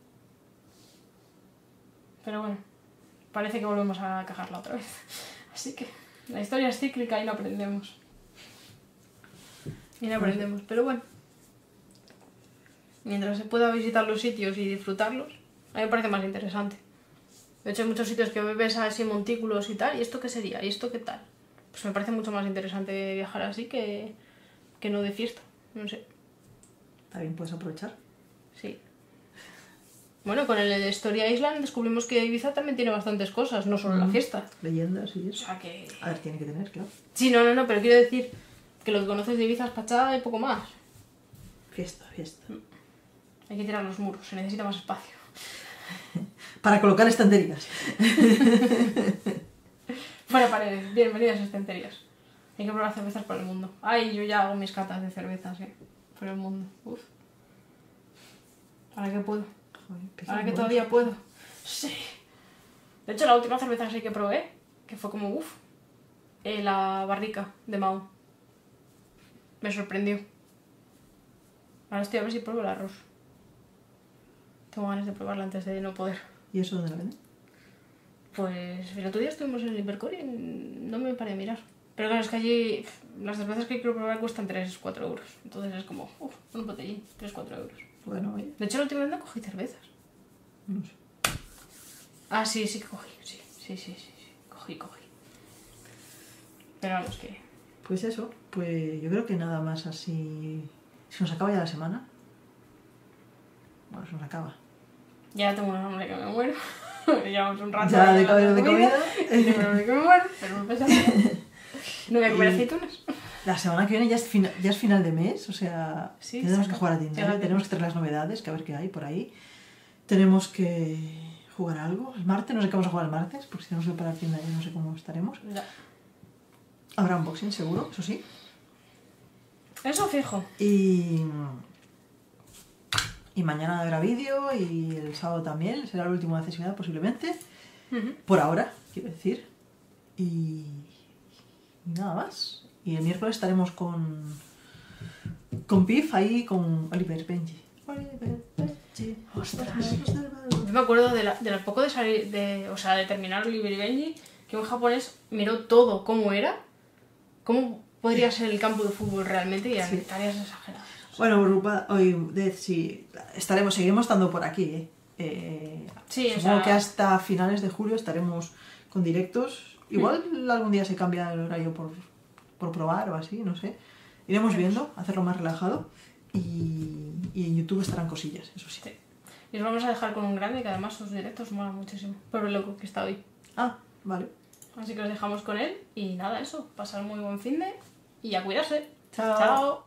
Pero bueno, parece que volvemos a cagarla otra vez. Así que la historia es cíclica y no aprendemos. Y no aprendemos, pero bueno. Mientras se pueda visitar los sitios y disfrutarlos, a mí me parece más interesante. De hecho, hay muchos sitios que ves así montículos y tal, ¿y esto qué sería? ¿Y esto qué tal? Pues me parece mucho más interesante viajar así que, que no de fiesta. No sé, También puedes aprovechar. sí. Bueno, con el de Storia Island descubrimos que Ibiza también tiene bastantes cosas, no solo la fiesta. Leyendas y O eso. sea que... A ver, tiene que tener, claro. Sí, no, no, no, pero quiero decir que lo que conoces de Ibiza es Pachá y poco más. Fiesta, fiesta. Hay que tirar los muros, se necesita más espacio. Para colocar estanterías. Fuera paredes, bienvenidas a estanterías. Hay que probar cervezas por el mundo. Ay, yo ya hago mis catas de cervezas, eh. Por el mundo. Uf. Ahora que puedo. Joder, Ahora que todavía puedo. Sí. De hecho, la última cerveza sí que probé, que fue como uff, eh, la barrica de Mao. Me sorprendió. Ahora estoy a ver si pruebo el arroz. Tengo ganas de probarla antes de no poder. ¿Y eso dónde la venden? Pues el otro día estuvimos en el Hipercore y no me paré a mirar. Pero claro, es que allí pff, las cervezas que quiero probar cuestan tres cuatro euros. Entonces es como, uff, un botellín, tres cuatro euros. Bueno, oye, De hecho, la última vez no cogí cervezas. no sé. Ah, sí, sí que cogí, sí, sí, sí, sí, sí. Cogí, cogí. Pero vamos, que... Pues eso, pues yo creo que nada más así... Se nos acaba ya la semana. Bueno, se nos acaba. Ya tengo una hambre que me muero. Llevamos un rato... Ya ahí de cabello de comida. comida. Tengo una hambre que me muero, pero no pasa nada. No voy a comer Y- aceitunas. La semana que viene ya es, fina- ya es final de mes, o sea, Sí, tenemos sí. que jugar a Tinder, Fíjate. tenemos que traer las novedades, que a ver qué hay por ahí. Tenemos que jugar algo. El martes, no sé qué vamos a jugar el martes, porque si tenemos que parar tienda ya no sé cómo estaremos. Ya. Habrá unboxing seguro, eso sí. Eso fijo. Y, y mañana habrá vídeo y el sábado también, será el último de accesibilidad posiblemente. Ujú. Por ahora, quiero decir. Y, y nada más. Y el miércoles estaremos con con Pif ahí con Oliver Benji. Oliver Benji. Ostras. Ostras. Yo me acuerdo de, la, de lo poco de salir, de, o sea, de terminar Oliver y Benji, que un japonés miró todo cómo era, cómo podría ser el campo de fútbol realmente y eran Sí. tareas exageradas. Bueno, Rupa, hoy de, sí, estaremos, seguiremos estando por aquí, ¿eh? Eh, Sí, o supongo sea- que hasta finales de julio estaremos con directos. Igual algún día se cambia el horario por, por probar o así, no sé. Iremos viendo, hacerlo más relajado. Y, y en YouTube estarán cosillas, eso sí. Sí. Y os vamos a dejar con un grande que además sus directos molan muchísimo. Por lo loco que está hoy. Ah, vale. Así que os dejamos con él y nada, eso. Pasar muy buen fin de y a cuidarse. Chao. Chao.